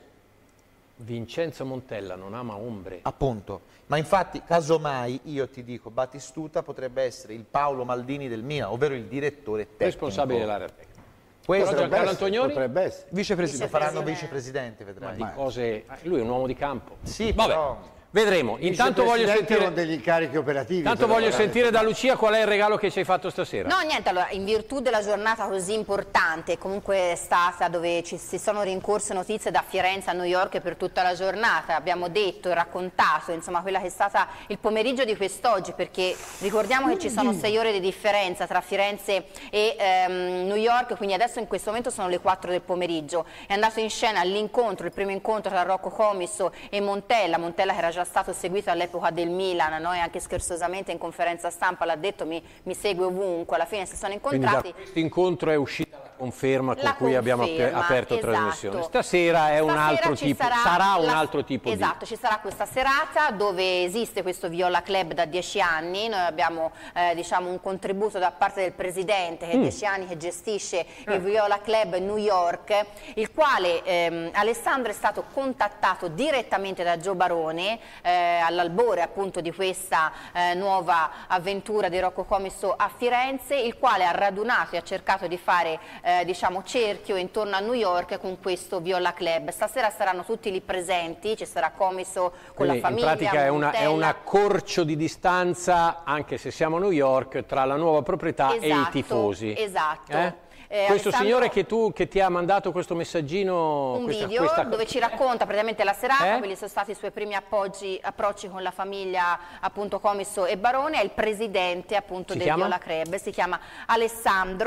Vincenzo Montella non ama ombre. Appunto, ma infatti casomai io ti dico Battistuta potrebbe essere il Paolo Maldini del Milan, ovvero il direttore tecnico. Responsabile dell'area tecnica. Questo Giancarlo Antonioni potrebbe essere vicepresidente. Faranno vicepresidente, vedrai. Ma di cose... Lui è un uomo di campo. Sì, vabbè. però... Vedremo. Intanto voglio sentire degli incarichi operativi. Intanto voglio sentire da Lucia qual è il regalo che ci hai fatto stasera. No, niente, allora, in virtù della giornata così importante, comunque è stata dove si sono rincorse notizie da Firenze a New York per tutta la giornata, abbiamo detto e raccontato, insomma, quella che è stata il pomeriggio di quest'oggi, perché ricordiamo che ci sono 6 ore di differenza tra Firenze e New York, quindi adesso in questo momento sono le 4 del pomeriggio. È andato in scena l'incontro, il primo incontro tra Rocco Commisso e Montella che era già stato seguito all'epoca del Milan, no? E anche scherzosamente in conferenza stampa l'ha detto, mi segue ovunque, alla fine si sono incontrati. Quindi da questo incontro è uscita la conferma con cui abbiamo aperto trasmissione. Stasera è un altro tipo, sarà un altro tipo di... Esatto, ci sarà questa serata dove esiste questo Viola Club da 10 anni, noi abbiamo diciamo un contributo da parte del presidente che 10 anni che gestisce il Viola Club New York, il quale Alessandro è stato contattato direttamente da Gio Barone all'albore appunto di questa nuova avventura di Rocco Commisso a Firenze, il quale ha radunato e ha cercato di fare diciamo cerchio intorno a New York con questo Viola Club. Stasera saranno tutti lì presenti, ci sarà Commisso con la famiglia. In pratica è un accorcio di distanza, anche se siamo a New York, tra la nuova proprietà e i tifosi. Esatto. Questo signore che ti ha mandato questo messaggino, un video dove ci racconta praticamente la serata, quelli sono stati i suoi primi approcci con la famiglia appunto Commisso e Barone, è il presidente appunto del Viola Club, si chiama Alessandro,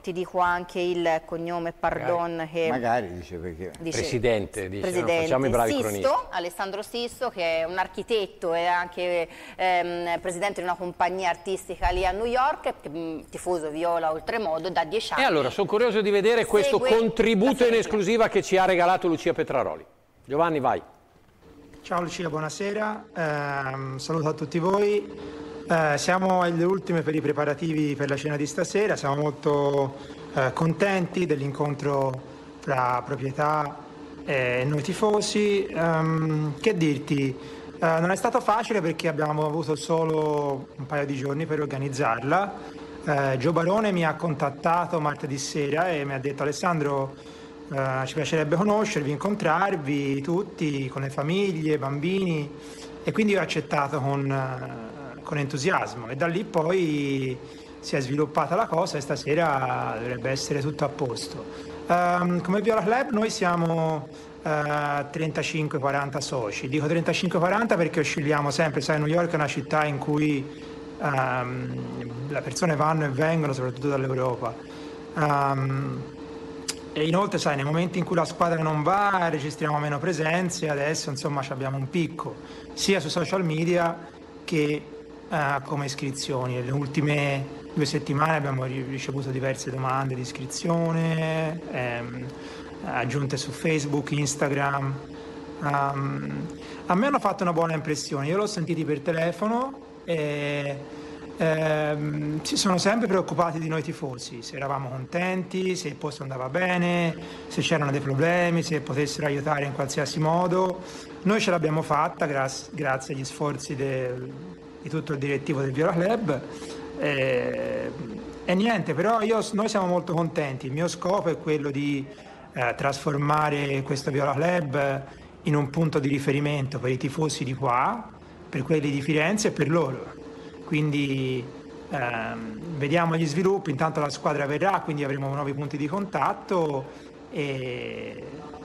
ti dico anche il cognome, pardon, che magari dice perché Presidente, dice, no, facciamo i bravi cronisti. Alessandro Sisto, che è un architetto e anche presidente di una compagnia artistica lì a New York, tifoso viola oltremodo da 10 anni. E allora sono curioso di vedere questo contributo in esclusiva che ci ha regalato Lucia Petraroli. Giovanni, vai. Ciao Lucia, buonasera, saluto a tutti voi. Siamo alle ultime per i preparativi per la cena di stasera, siamo molto contenti dell'incontro tra proprietà e noi tifosi. Che dirti, non è stato facile perché abbiamo avuto solo un paio di giorni per organizzarla. Gio Barone mi ha contattato martedì sera e mi ha detto: Alessandro, ci piacerebbe conoscervi, incontrarvi tutti, con le famiglie, bambini, e quindi ho accettato con entusiasmo, e da lì poi si è sviluppata la cosa e stasera dovrebbe essere tutto a posto. Come Viola Club noi siamo 35-40 soci, dico 35-40 perché oscilliamo sempre, sai, New York è una città in cui le persone vanno e vengono soprattutto dall'Europa. E inoltre, sai, nei momenti in cui la squadra non va registriamo meno presenze, adesso insomma abbiamo un picco sia su social media che come iscrizioni. Nelle ultime 2 settimane abbiamo ricevuto diverse domande di iscrizione, aggiunte su Facebook, Instagram. A me hanno fatto una buona impressione, io l'ho sentiti per telefono e si sono sempre preoccupati di noi tifosi, se eravamo contenti, se il posto andava bene, se c'erano dei problemi, se potessero aiutare in qualsiasi modo. Noi ce l'abbiamo fatta grazie agli sforzi di tutto il direttivo del Viola Club e niente, però noi siamo molto contenti. Il mio scopo è quello di trasformare questo Viola Club in un punto di riferimento per i tifosi di qua, per quelli di Firenze e per loro. Quindi vediamo gli sviluppi, intanto la squadra verrà, quindi avremo nuovi punti di contatto e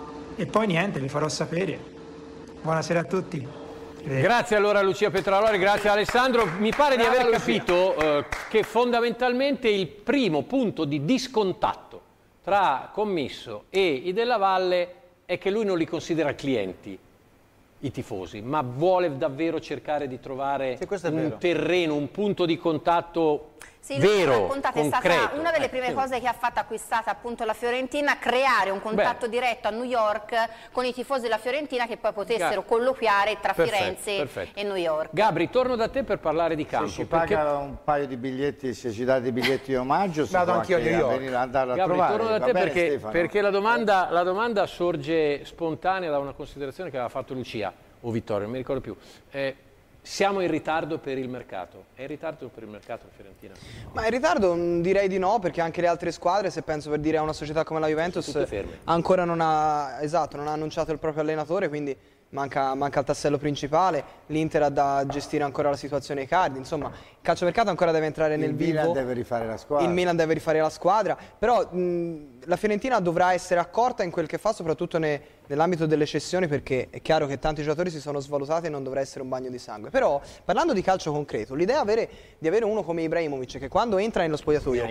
poi niente, vi farò sapere. Buonasera a tutti. Grazie allora a Lucia Petraroli, grazie a Alessandro. Mi pare di aver capito che fondamentalmente il primo punto di discontatto tra Commisso e i Della Valle è che lui non li considera clienti, i tifosi, ma vuole davvero cercare di trovare un terreno, un punto di contatto vero, concreto. È stata una delle prime cose che ha fatto, acquistata appunto la Fiorentina, creare un contatto diretto a New York con i tifosi della Fiorentina che poi potessero colloquiare tra Firenze e New York. Gabri, torno da te per parlare di campo. Se ci paga un paio di biglietti, se ci dà dei biglietti di omaggio, si vado anch'io a New York. Andarlo a Gabri, trovare. torno da te perché la domanda sorge spontanea da una considerazione che aveva fatto Lucia o Vittorio, non mi ricordo più. Siamo in ritardo per il mercato. È in ritardo per il mercato la Fiorentina? Ma in ritardo direi di no, perché anche le altre squadre, se penso per dire a una società come la Juventus, ancora non ha annunciato il proprio allenatore, quindi manca il tassello principale. L'Inter ha da gestire ancora la situazione Icardi, insomma il calciomercato ancora deve entrare nel vivo. Il Milan deve rifare la squadra. Il Milan deve rifare la squadra, però la Fiorentina dovrà essere accorta in quel che fa, soprattutto nell'ambito delle cessioni, perché è chiaro che tanti giocatori si sono svalutati e non dovrà essere un bagno di sangue. Però parlando di calcio concreto, l'idea di avere uno come Ibrahimovic che quando entra nello spogliatoio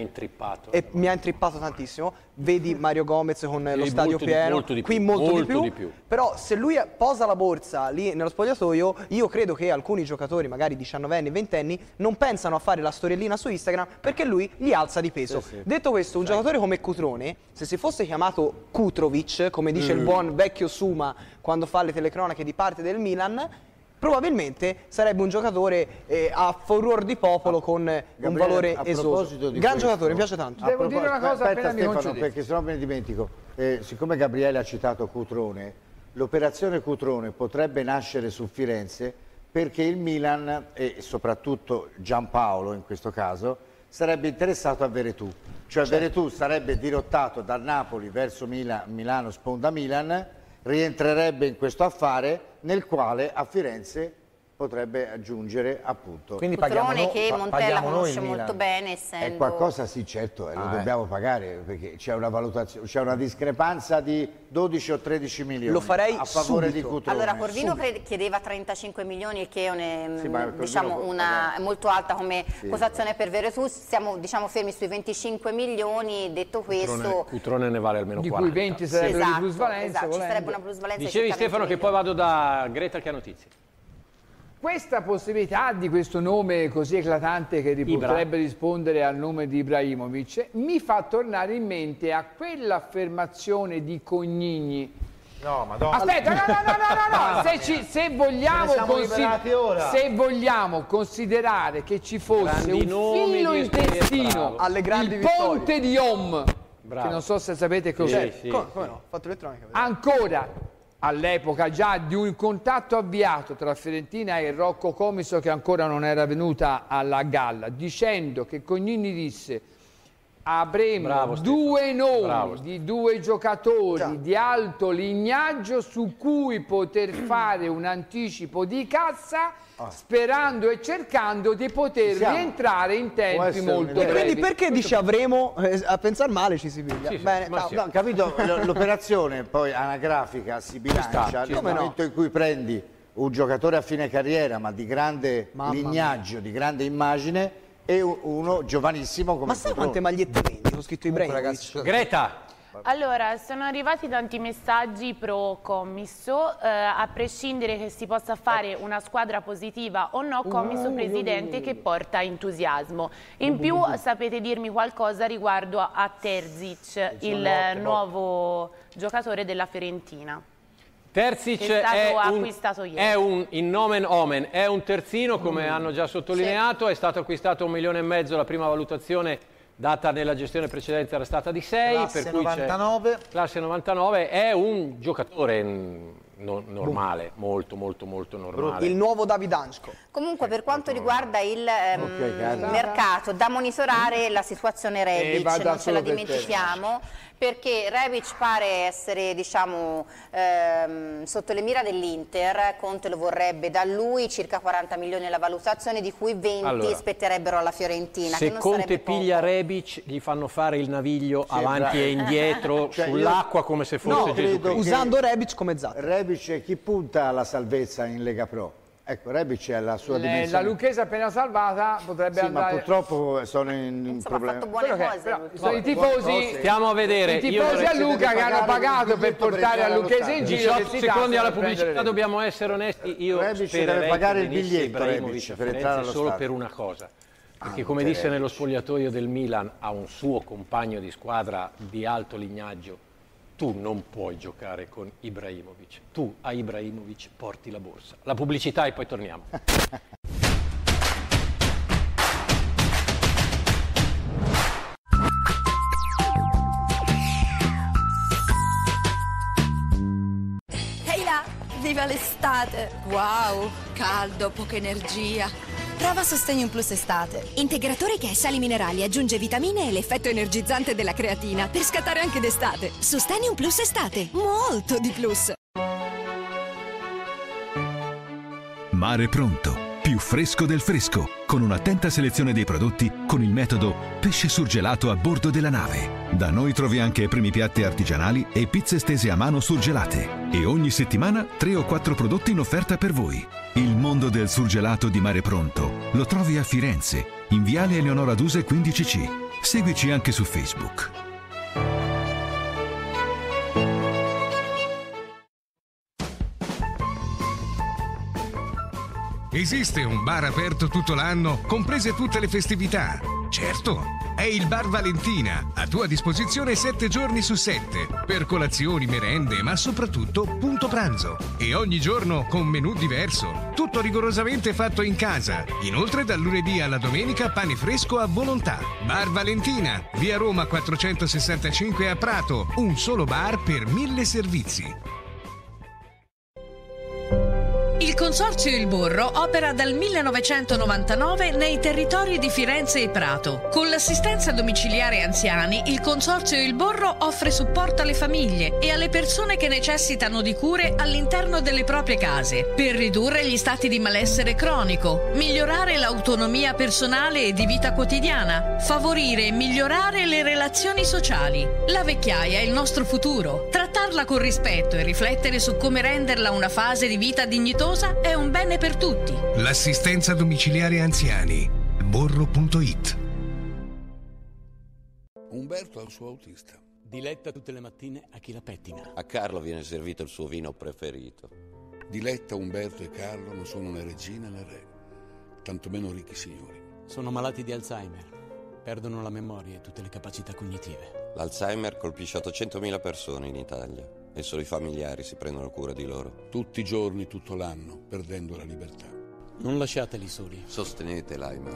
mi ha intrippato tantissimo. Vedi Mario Gomez con lo stadio pieno, qui molto di più. Però se lui posa la borsa lì nello spogliatoio, io credo che alcuni giocatori, magari 19enni, 20enni, non pensano a fare la storiellina su Instagram perché lui li alza di peso. Detto questo, un giocatore come Cutrone, se si fosse chiamato Kutrovic, come dice il buon vecchio Suma quando fa le telecronache di parte del Milan, probabilmente sarebbe un giocatore a furor di popolo con un valore esoso. Gran giocatore, mi piace tanto. Devo dire una cosa appena Stefano, perché sennò me ne dimentico. Siccome Gabriele ha citato Cutrone, l'operazione Cutrone potrebbe nascere su Firenze perché il Milan, e soprattutto Giampaolo in questo caso, sarebbe interessato a Veretù. Cioè Veretù sarebbe dirottato da Napoli verso Milano, sponda Milan, rientrerebbe in questo affare nel quale a Firenze potrebbe aggiungere appunto. Quindi Cutrone che Montella conosce molto bene, essendo... È qualcosa, sì, certo, lo dobbiamo pagare, perché c'è una valutazione, c'è una discrepanza di 12 o 13 milioni. Lo farei a favore subito. di Cutrone. Allora Corvino chiedeva 35 milioni, che è diciamo è molto alta come quotazione per Veretù. Siamo fermi sui 25 milioni. Detto questo, Cutrone ne vale almeno 40. Di cui 20 sarebbero di plusvalenza. Ci sarebbe una plusvalenza. Dicevi Stefano che poi vado da Greta che ha notizie. Questa possibilità di questo nome così eclatante che potrebbe rispondere al nome di Ibrahimovic mi fa tornare in mente a quell'affermazione di Cognini. No, madonna. Aspetta, no. Se vogliamo considerare che ci fosse Grandi un filo intestino alle grandi il ponte di Om, che non so se sapete cos'è. Come no? Fatto elettronica. Ancora all'epoca già di un contatto avviato tra Fiorentina e Rocco Commisso, che ancora non era venuta alla galla, dicendo che Cognini disse: avremo due nomi di due giocatori di alto lignaggio su cui poter fare un anticipo di cassa, sperando e cercando di poter rientrare in tempi molto brevi. Quindi perché dice avremo? A pensar male ci si piglia. Bene, no, capito, l'operazione poi anagrafica si bilancia nel momento in cui prendi un giocatore a fine carriera ma di grande lignaggio, di grande immagine, e uno giovanissimo come Ma sai quante magliette vendi? Ho scritto Ibrahimovic. Greta! Allora, sono arrivati tanti messaggi pro Commisso, a prescindere che si possa fare una squadra positiva o no, Commisso presidente che porta entusiasmo. In più sapete dirmi qualcosa riguardo a Terzic, il nuovo giocatore della Fiorentina? Terzic è un in nomen omen, è un terzino, come hanno già sottolineato, è stato acquistato 1,5 milioni, la prima valutazione data nella gestione precedente era stata di 6, classe per cui 99. Classe 99, è un giocatore normale, molto normale. Il nuovo Davidansko. Comunque per quanto riguarda il mercato, da monitorare la situazione Rebic, non ce la dimentichiamo, perché Rebic pare essere sotto le mira dell'Inter. Conte lo vorrebbe da lui, circa 40 milioni la valutazione, di cui 20 spetterebbero alla Fiorentina. Se che non Conte piglia poco. Rebic, gli fanno fare il naviglio avanti e indietro sull'acqua come se fosse Gesù Cristo. Usando Rebic come Zata. Rebic è chi punta alla salvezza in Lega Pro. Ecco, Rebic è la sua dimensione. La Lucchese appena salvata potrebbe andare... ma purtroppo sono in problema. Ha fatto buone cose. Sono i tifosi, stiamo a vedere. I tifosi a Luca che hanno pagato per portare a Lucchese in giro. 18 secondi alla pubblicità, dobbiamo essere onesti. Io Rebic deve pagare il biglietto Rebic per entrare allo solo per una cosa. Perché come disse nello spogliatoio del Milan a un suo compagno di squadra di alto lignaggio: tu non puoi giocare con Ibrahimovic, tu a Ibrahimovic porti la borsa. La pubblicità e poi torniamo. Ehi là, viva l'estate! Wow, caldo, poca energia. Prova Sostegno Plus Estate. Integratore che ha sali minerali, aggiunge vitamine e l'effetto energizzante della creatina per scattare anche d'estate. Sostegno Plus Estate, molto di plus. Mare Pronto, più fresco del fresco, con un'attenta selezione dei prodotti con il metodo pesce surgelato a bordo della nave. Da noi trovi anche primi piatti artigianali e pizze stese a mano surgelate. E ogni settimana 3 o 4 prodotti in offerta per voi. Il mondo del surgelato di Mare Pronto lo trovi a Firenze, in Viale Eleonora Duse 15C. Seguici anche su Facebook. Esiste un bar aperto tutto l'anno, comprese tutte le festività? Certo, è il Bar Valentina, a tua disposizione 7 giorni su 7, per colazioni, merende, ma soprattutto punto pranzo. E ogni giorno con menù diverso, tutto rigorosamente fatto in casa. Inoltre dal lunedì alla domenica pane fresco a volontà. Bar Valentina, via Roma 465 a Prato, un solo bar per 1000 servizi. Il Il Consorzio Il Borro opera dal 1999 nei territori di Firenze e Prato. Con l'assistenza domiciliare anziani, il Consorzio Il Borro offre supporto alle famiglie e alle persone che necessitano di cure all'interno delle proprie case, per ridurre gli stati di malessere cronico, migliorare l'autonomia personale e di vita quotidiana, favorire e migliorare le relazioni sociali. La vecchiaia è il nostro futuro. Trattarla con rispetto e riflettere su come renderla una fase di vita dignitosa è un bene per tutti. L'assistenza domiciliare anziani. Borro.it. Umberto ha il suo autista. Diletta tutte le mattine a chi la pettina. A Carlo viene servito il suo vino preferito. Diletta, Umberto e Carlo non sono né regine né re, tantomeno ricchi signori. Sono malati di Alzheimer. Perdono la memoria e tutte le capacità cognitive. L'Alzheimer colpisce 800.000 persone in Italia e solo i familiari si prendono cura di loro. Tutti i giorni, tutto l'anno, perdendo la libertà. Non lasciateli soli. Sostenete l'Aimer.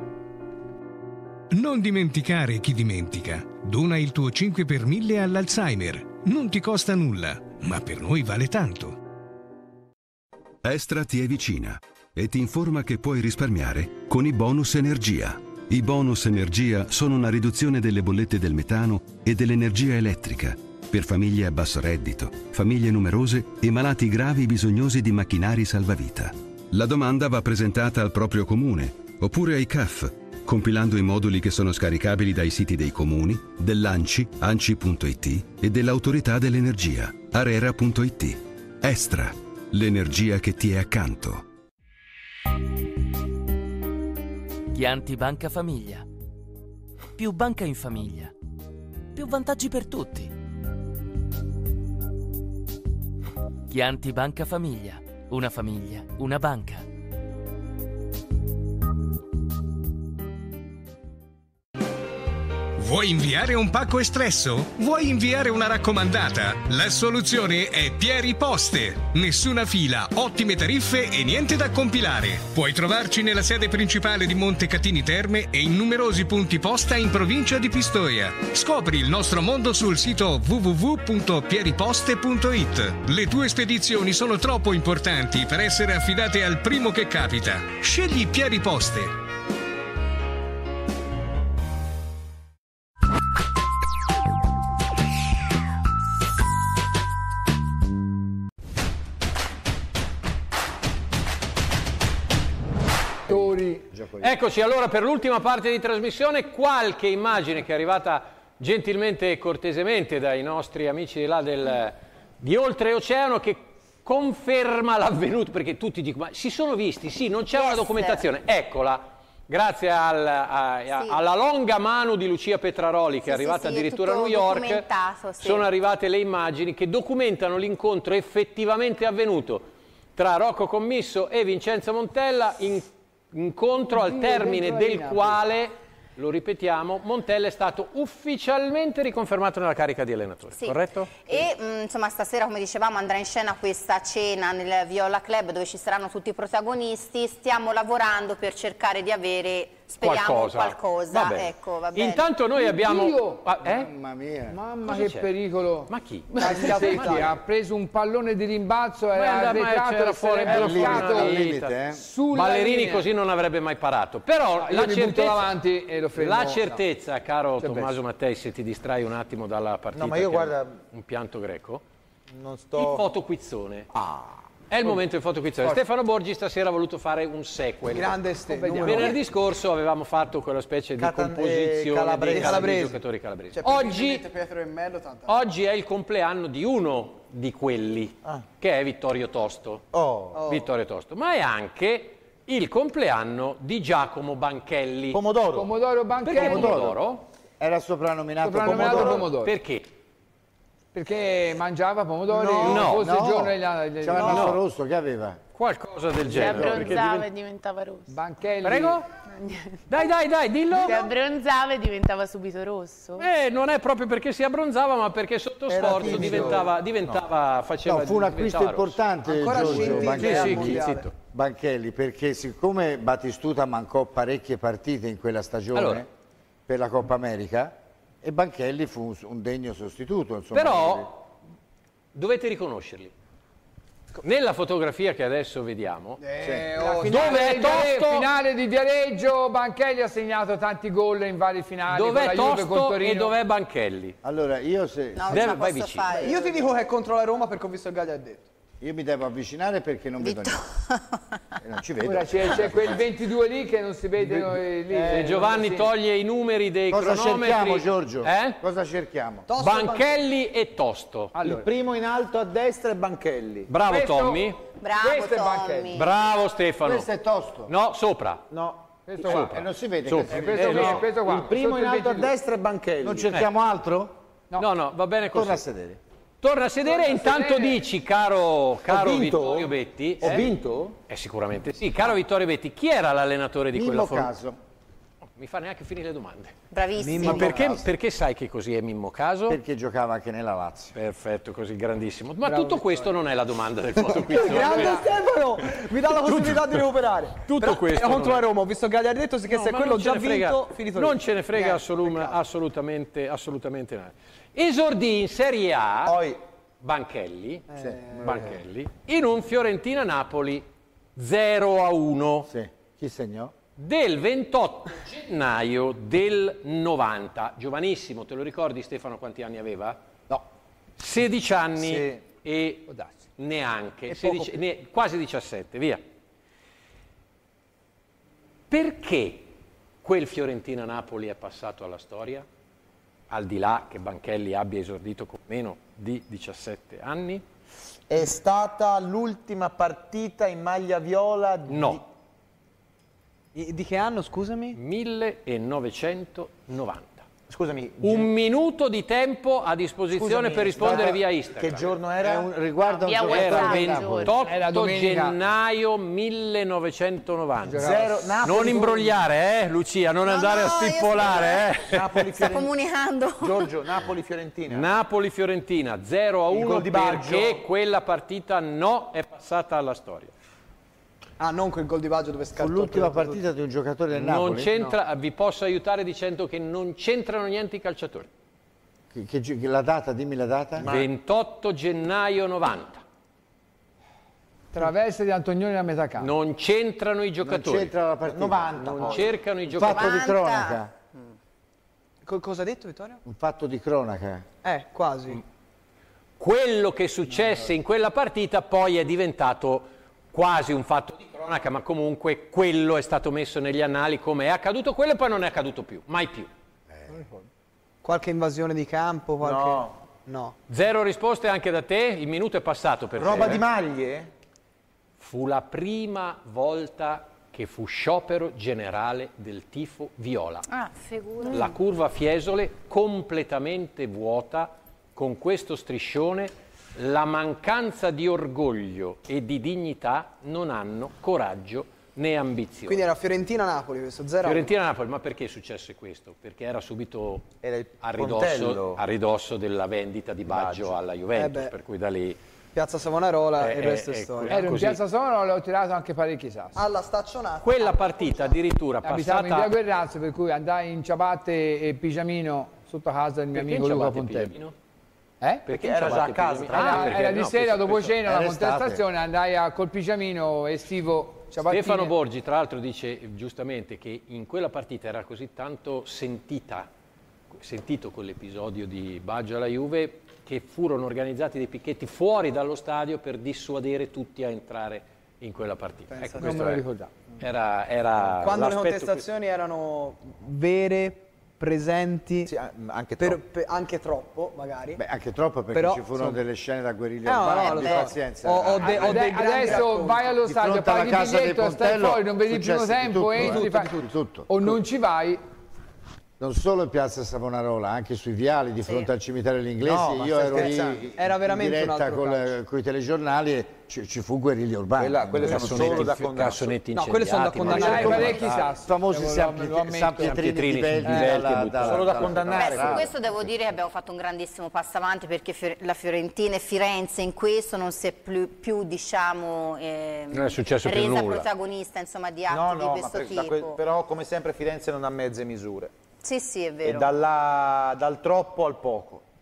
Non dimenticare chi dimentica. Dona il tuo 5 per 1000 all'Alzheimer. Non ti costa nulla, ma per noi vale tanto. Estra ti è vicina e ti informa che puoi risparmiare con i bonus energia. I bonus energia sono una riduzione delle bollette del metano e dell'energia elettrica per famiglie a basso reddito, famiglie numerose e malati gravi bisognosi di macchinari salvavita. La domanda va presentata al proprio comune oppure ai CAF, compilando i moduli che sono scaricabili dai siti dei comuni, dell'ANCI, anci.it e dell'Autorità dell'Energia, arera.it. Estra, l'energia che ti è accanto. Chianti Banca Famiglia. Più banca in famiglia. Più vantaggi per tutti. Chianti Banca Famiglia. Una famiglia, una banca. Vuoi inviare un pacco espresso? Vuoi inviare una raccomandata? La soluzione è Pieri Poste. Nessuna fila, ottime tariffe e niente da compilare. Puoi trovarci nella sede principale di Montecatini Terme e in numerosi punti posta in provincia di Pistoia. Scopri il nostro mondo sul sito www.pieriposte.it. Le tue spedizioni sono troppo importanti per essere affidate al primo che capita. Scegli Pieri Poste. Eccoci allora per l'ultima parte di trasmissione, qualche immagine che è arrivata gentilmente e cortesemente dai nostri amici di là di oltreoceano che conferma l'avvenuto, perché tutti dicono ma si sono visti, sì, non c'è una documentazione, eccola, grazie alla longa mano di Lucia Petraroli che è arrivata addirittura a New York, sono arrivate le immagini che documentano l'incontro effettivamente avvenuto tra Rocco Commisso e Vincenzo Montella, incontro al termine del quale, lo ripetiamo, Montella è stato ufficialmente riconfermato nella carica di allenatore, corretto? E insomma stasera, come dicevamo, andrà in scena questa cena nel Viola Club dove ci saranno tutti i protagonisti. Stiamo lavorando per cercare di avere, speriamo, qualcosa. Ecco, va bene. Intanto noi abbiamo... Mamma mia. Mamma che c'è? pericolo. Ma chi? Ha preso un pallone di rimbalzo e ha c'era fuori Ballerini così non avrebbe mai parato. Però la certezza, caro Tommaso Mattei, se ti distrai un attimo dalla partita, ma io guarda, un pianto greco, non sto... il fotoquizzone. È il momento del fotoquizzone. Stefano Borgi stasera ha voluto fare un sequel. Grande venerdì scorso avevamo fatto quella specie di composizione dei giocatori calabresi. Oggi è il compleanno di uno di quelli, che è Vittorio Tosto. Vittorio Tosto. Ma è anche il compleanno di Giacomo Banchelli. Pomodoro Banchelli. Perché Pomodoro? Era soprannominato Pomodoro. Perché? Perché mangiava pomodori? C'era il naso rosso, che aveva? Qualcosa del genere. Si abbronzava e diventava rosso. Banchelli. Prego? Dai, dillo. Si abbronzava e diventava subito rosso. Non è proprio perché si abbronzava, ma perché sotto sforzo faceva... No, fu un acquisto importante, Giorgio Banchelli, perché siccome Battistuta mancò parecchie partite in quella stagione per la Coppa America, e Banchelli fu un degno sostituto. Insomma, però dovete riconoscerli. Nella fotografia che adesso vediamo, dove è Tosto? Finale di Viareggio, Banchelli ha segnato tanti gol in vari finali. Dov'è Tosto e dov'è Banchelli? Allora, io se... vai vicino. Io ti dico che è contro la Roma perché ho visto il Gagliardetto. Io mi devo avvicinare perché non vedo niente. E non ci vedo. Ora c'è quel 22 lì che non si vede lì. Se Giovanni toglie i numeri dei cronometri... Cosa cerchiamo, Giorgio? Cosa cerchiamo? Banchelli e Tosto. Allora. Il primo in alto a destra è Banchelli. Bravo Tommy. Bravo Tommy. Bravo Stefano. Questo è Tosto. No, sopra. No. Questo qua. E non si vede. Questo qua. Il primo in alto a destra è Banchelli. Non cerchiamo altro? No, va bene così. Torna a sedere. Torna a sedere e intanto dici, caro Vittorio Betti. Ho vinto? Sicuramente sì. Caro Vittorio Betti, chi era l'allenatore di quella Mimmo Caso. Mi fa neanche finire le domande. Bravissimo. Ma perché sai che così è Mimmo Caso? Perché giocava anche nella Lazio. Perfetto, così grandissimo. Ma tutto questo non è la domanda del fotoquiz. Grande Stefano! Mi dà la possibilità di recuperare. Tutto questo. È contro la Roma, ho visto Gagliardetto che se quello già vinto, finito lì. Non ce ne frega assolutamente nada. Esordì in Serie A Banchelli, in un Fiorentina-Napoli 0-1. Sì. Chi segnò? Del 28 gennaio del 90. Giovanissimo, te lo ricordi Stefano quanti anni aveva? No. 16 anni e neanche, quasi 17, via. Perché quel Fiorentina-Napoli è passato alla storia? Al di là che Banchelli abbia esordito con meno di 17 anni? È stata l'ultima partita in maglia viola di che anno, scusami? 1990. Scusami. Un minuto di tempo a disposizione per rispondere via Instagram. Che giorno era? Riguardo era 28 gennaio 1990. Non imbrogliare, Lucia, non andare a spippolare. Sta comunicando. Giorgio, Napoli-Fiorentina. Napoli-Fiorentina 0-1 perché quella partita è passata alla storia. Ah, non quel gol di Baggio dove scattò. L'ultima partita di un giocatore del Napoli? Non c'entra, vi posso aiutare dicendo che non c'entrano niente i calciatori. La data, dimmi la data. 28 gennaio 90. Traversa di Antonioni a metà campo. Non c'entrano i giocatori. Non c'entra la partita. 90. Non cercano i giocatori. Fatto di cronaca. Cosa ha detto Vittorio? Un fatto di cronaca. Quasi. Quello che successe in quella partita poi è diventato quasi un fatto di cronaca, ma comunque quello è stato messo negli annali come è accaduto quello e poi non è accaduto più, mai più. Qualche invasione di campo? No. Zero risposte anche da te, il minuto è passato per te. Roba di maglie? Fu la prima volta che fu sciopero generale del tifo viola. Figurati. La curva Fiesole completamente vuota, con questo striscione. La mancanza di orgoglio e di dignità non hanno coraggio né ambizione. Quindi era Fiorentina-Napoli questo 0. Fiorentina-Napoli, ma perché successe questo? Perché era subito a ridosso della vendita di Baggio alla Juventus, per cui da lì... Piazza Savonarola e il resto è storia. Ero in Piazza Savonarola e ho tirato anche parecchi sassi. Alla staccionata. Quella partita addirittura passata... Abitavo in via Guerrazzo, per cui andai in ciabatte e pigiamino sotto casa del mio amico Luca Pontello. Perché era già a casa. Era di sera dopo cena la contestazione, andai col pigiamino estivo. Stefano Borgi tra l'altro dice giustamente che in quella partita era così tanto sentito quell'episodio di Baggio alla Juve che furono organizzati dei picchetti fuori dallo stadio per dissuadere tutti a entrare in quella partita. Ecco, non me lo ricordavo. Era quando le contestazioni erano vere, presenti, anche troppo. Anche troppo magari. Anche troppo perché ci furono delle scene da guerriglia urbana, pazienza. Adesso vai allo stadio, paghi il biglietto, stai fuori, non vedi il primo tempo, entri, o non ci vai. Non solo in piazza Savonarola, anche sui viali di fronte al cimitero degli inglesi. Io ero lì era veramente in diretta con i telegiornali e ci fu guerrilla urbana. Quelle sono solo da condannare. No, quelle sono da condannare. Parecchi sassi. Famosi San Pietrini di Belgi. Solo da condannare. Su questo devo dire che abbiamo fatto un grandissimo passo avanti perché la Fiorentina e Firenze in questo non si è più diciamo resa protagonista insomma di atti di questo tipo. Però come sempre Firenze non ha mezze misure. Sì, è vero. E dal troppo al poco.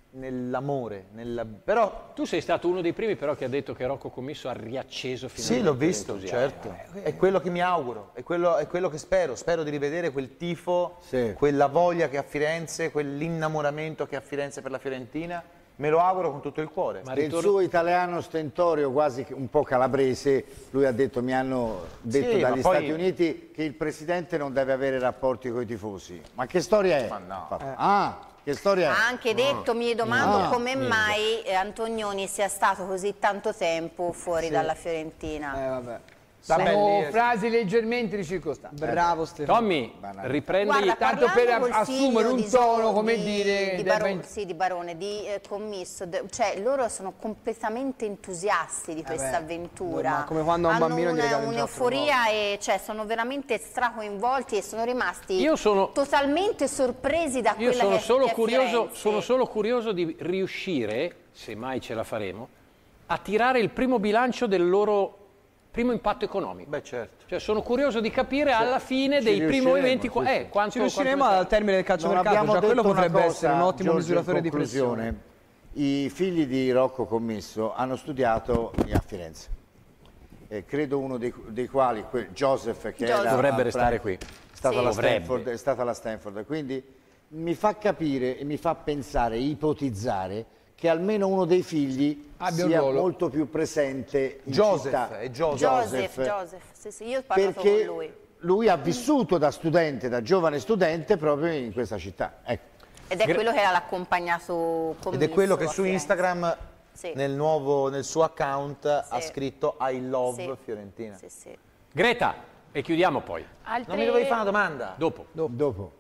nell'amore. Però tu sei stato uno dei primi però che ha detto che Rocco Commisso ha riacceso finalmente. Sì, l'ho visto, certo. È quello che mi auguro, è quello che spero. Spero di rivedere quel tifo, quella voglia che ha Firenze, quell'innamoramento che ha Firenze per la Fiorentina. Me lo auguro con tutto il cuore. Ma il suo italiano stentorio, quasi un po' calabrese, lui ha detto, mi hanno detto dagli Stati Uniti che il presidente non deve avere rapporti con i tifosi. Ma che storia è? Ma no. Che storia è? Ha anche detto, mi domando come mai Antonioni sia stato così tanto tempo fuori dalla Fiorentina. Vabbè. Sono frasi leggermente di circostanza. Bravo Stefano. Tommy, riprendi tanto per assumere un tono, come dire... Di Barone, di Commisso, cioè loro sono completamente entusiasti di questa avventura. Ma come quando a un bambino gli regali un'euforia e cioè sono veramente stracoinvolti e sono rimasti totalmente sorpresi da quella che è Firenze. Sono solo curioso di riuscire, se mai ce la faremo, a tirare il primo bilancio del loro primo impatto economico. Beh, certo. Cioè, sono curioso di capire alla fine dei primi eventi quanto ci riusciremo al termine del calciomercato, già quello potrebbe essere un ottimo misuratore di pressione. I figli di Rocco Commisso hanno studiato a Firenze. Credo uno dei quali, Joseph, che dovrebbe restare qui. È stato alla Stanford. Quindi mi fa capire e mi fa pensare, ipotizzare che almeno uno dei figli sia molto più presente in città. Joseph. Sì, io ho parlato perché con lui. Lui ha vissuto da studente, da giovane studente, proprio in questa città. Ecco. Ed è quello che l'ha accompagnato Commisso. Ed è quello che su Instagram, nel suo account, ha scritto I love Fiorentina. Greta, e chiudiamo poi. Non mi dovevi fare una domanda? Dopo.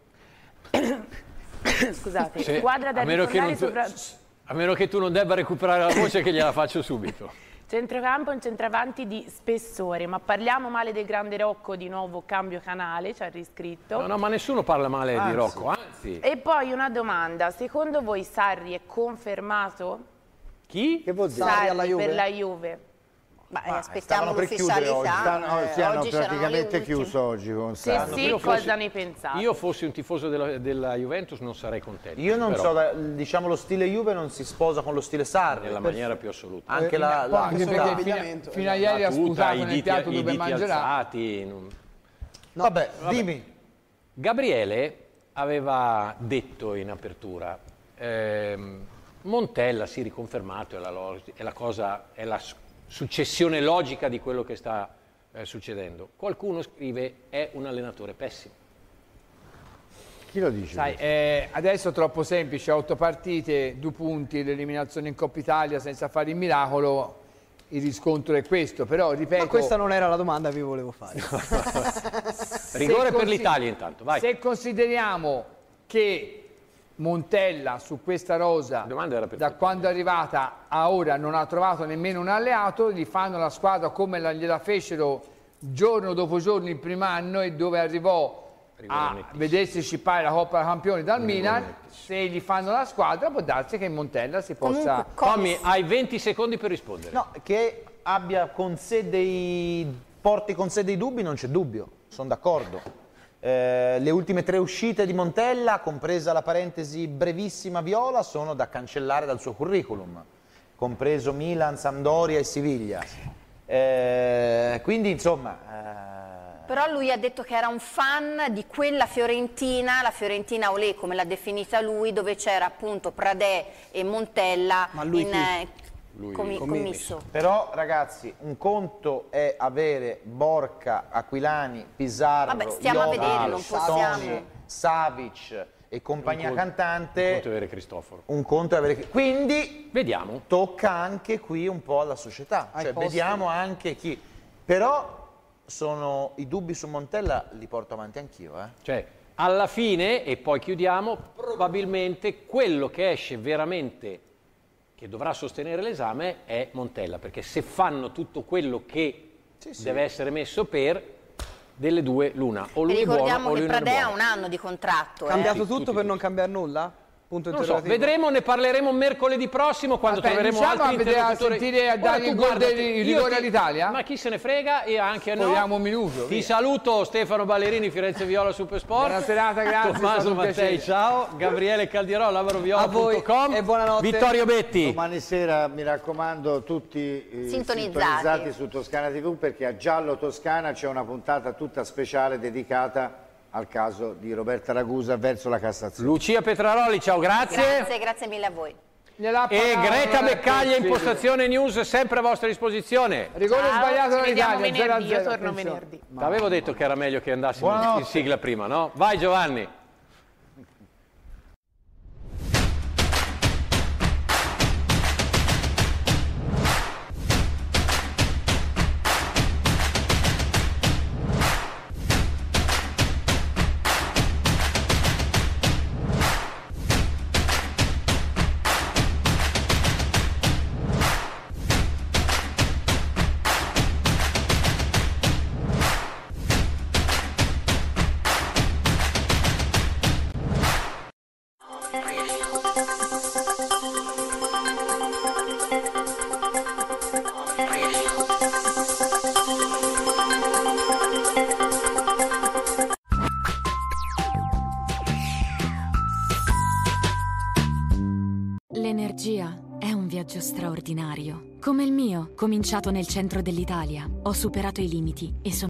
Scusate, squadra da ricordare a meno che tu non debba recuperare la voce che gliela faccio subito. Centrocampo, un centravanti di spessore, ma parliamo male del grande Rocco, di nuovo cambio canale, ci ha riscritto. No, ma nessuno parla male di Rocco, anzi. E poi una domanda, secondo voi Sarri è confermato? Chi? Che vuol dire? Sarri per la Juve. Aspettiamo l'ufficialità. Sì, hanno praticamente chiuso oggi con Sarri. Cosa ne pensate? Io fossi un tifoso della Juventus non sarei contento. Io non so, diciamo lo stile Juve non si sposa con lo stile Sarri. Nella maniera più assoluta. Anche fino a ieri ha sputato nel piatto dove mangerà. Vabbè, dimmi. Gabriele aveva detto in apertura, Montella si riconfermato, è la successione logica di quello che sta succedendo. Qualcuno scrive è un allenatore pessimo. Chi lo dice? Sai, adesso è troppo semplice, 8 partite, 2 punti, l'eliminazione in Coppa Italia senza fare il miracolo, il riscontro è questo, però ripeto... Ma questa non era la domanda che vi volevo fare. Rigore per l'Italia intanto, vai. Se consideriamo che Montella su questa rosa da quando è arrivata a ora non ha trovato nemmeno un alleato, gli fanno la squadra come gliela fecero giorno dopo giorno il primo anno e dove arrivò a vedersi scippare la Coppa dei Campioni dal Milan. Se gli fanno la squadra può darsi che Montella si possa... Tommy, hai 20 secondi per rispondere. No, che porti con sé dei dubbi non c'è dubbio, sono d'accordo. Le ultime 3 uscite di Montella, compresa la parentesi brevissima Viola, sono da cancellare dal suo curriculum, compreso Milan, Sampdoria e Siviglia. Quindi insomma... Però lui ha detto che era un fan di quella Fiorentina, la Fiorentina Olé come l'ha definita lui, dove c'era appunto Pradè e Montella Commisso. Però ragazzi, un conto è avere Borca, Aquilani, Pizarro, Stoni, Savic e compagnia cantante. Un conto è avere Cristoforo. Un conto è avere... Quindi vediamo. Tocca anche qui un po' alla società, cioè vediamo anche chi. Però i dubbi su Montella li porto avanti anch'io. Cioè, alla fine, e poi chiudiamo, probabilmente quello che esce veramente, che dovrà sostenere l'esame, è Montella, perché se fanno tutto quello che deve essere messo delle due l'una, o lui è buono o lui non è buono. Ricordiamo che Pradè ha un anno di contratto. Cambiato tutto per non cambiare nulla? Punto Non lo so, interrogativo. vedremo, ne parleremo mercoledì prossimo quando troveremo altri interlocutori. A dare il gol del rigore all'Italia? Ma chi se ne frega, e anche no. Vogliamo un minuto. Ti saluto, Stefano Ballerini, Firenze Viola Supersport. Buona serata, grazie. Tommaso Mattei, ciao. Gabriele Caldirò, lavoroviola.com. E buonanotte. Vittorio Betti. Domani sera, mi raccomando, tutti sintonizzati su Toscana TV, perché a Giallo Toscana c'è una puntata tutta speciale dedicata al caso di Roberta Ragusa verso la Cassazione. Lucia Petraroli, ciao, grazie. Grazie mille a voi. E Greta Beccaglia, Impostazione News, sempre a vostra disposizione. Rigore sbagliato dall'Italia. dall'Italia. Venerdì, io torno venerdì. T'avevo detto che era meglio che andassimo in sigla prima, no? Vai Giovanni. L'energia è un viaggio straordinario. Come il mio, cominciato nel centro dell'Italia. Ho superato i limiti e sono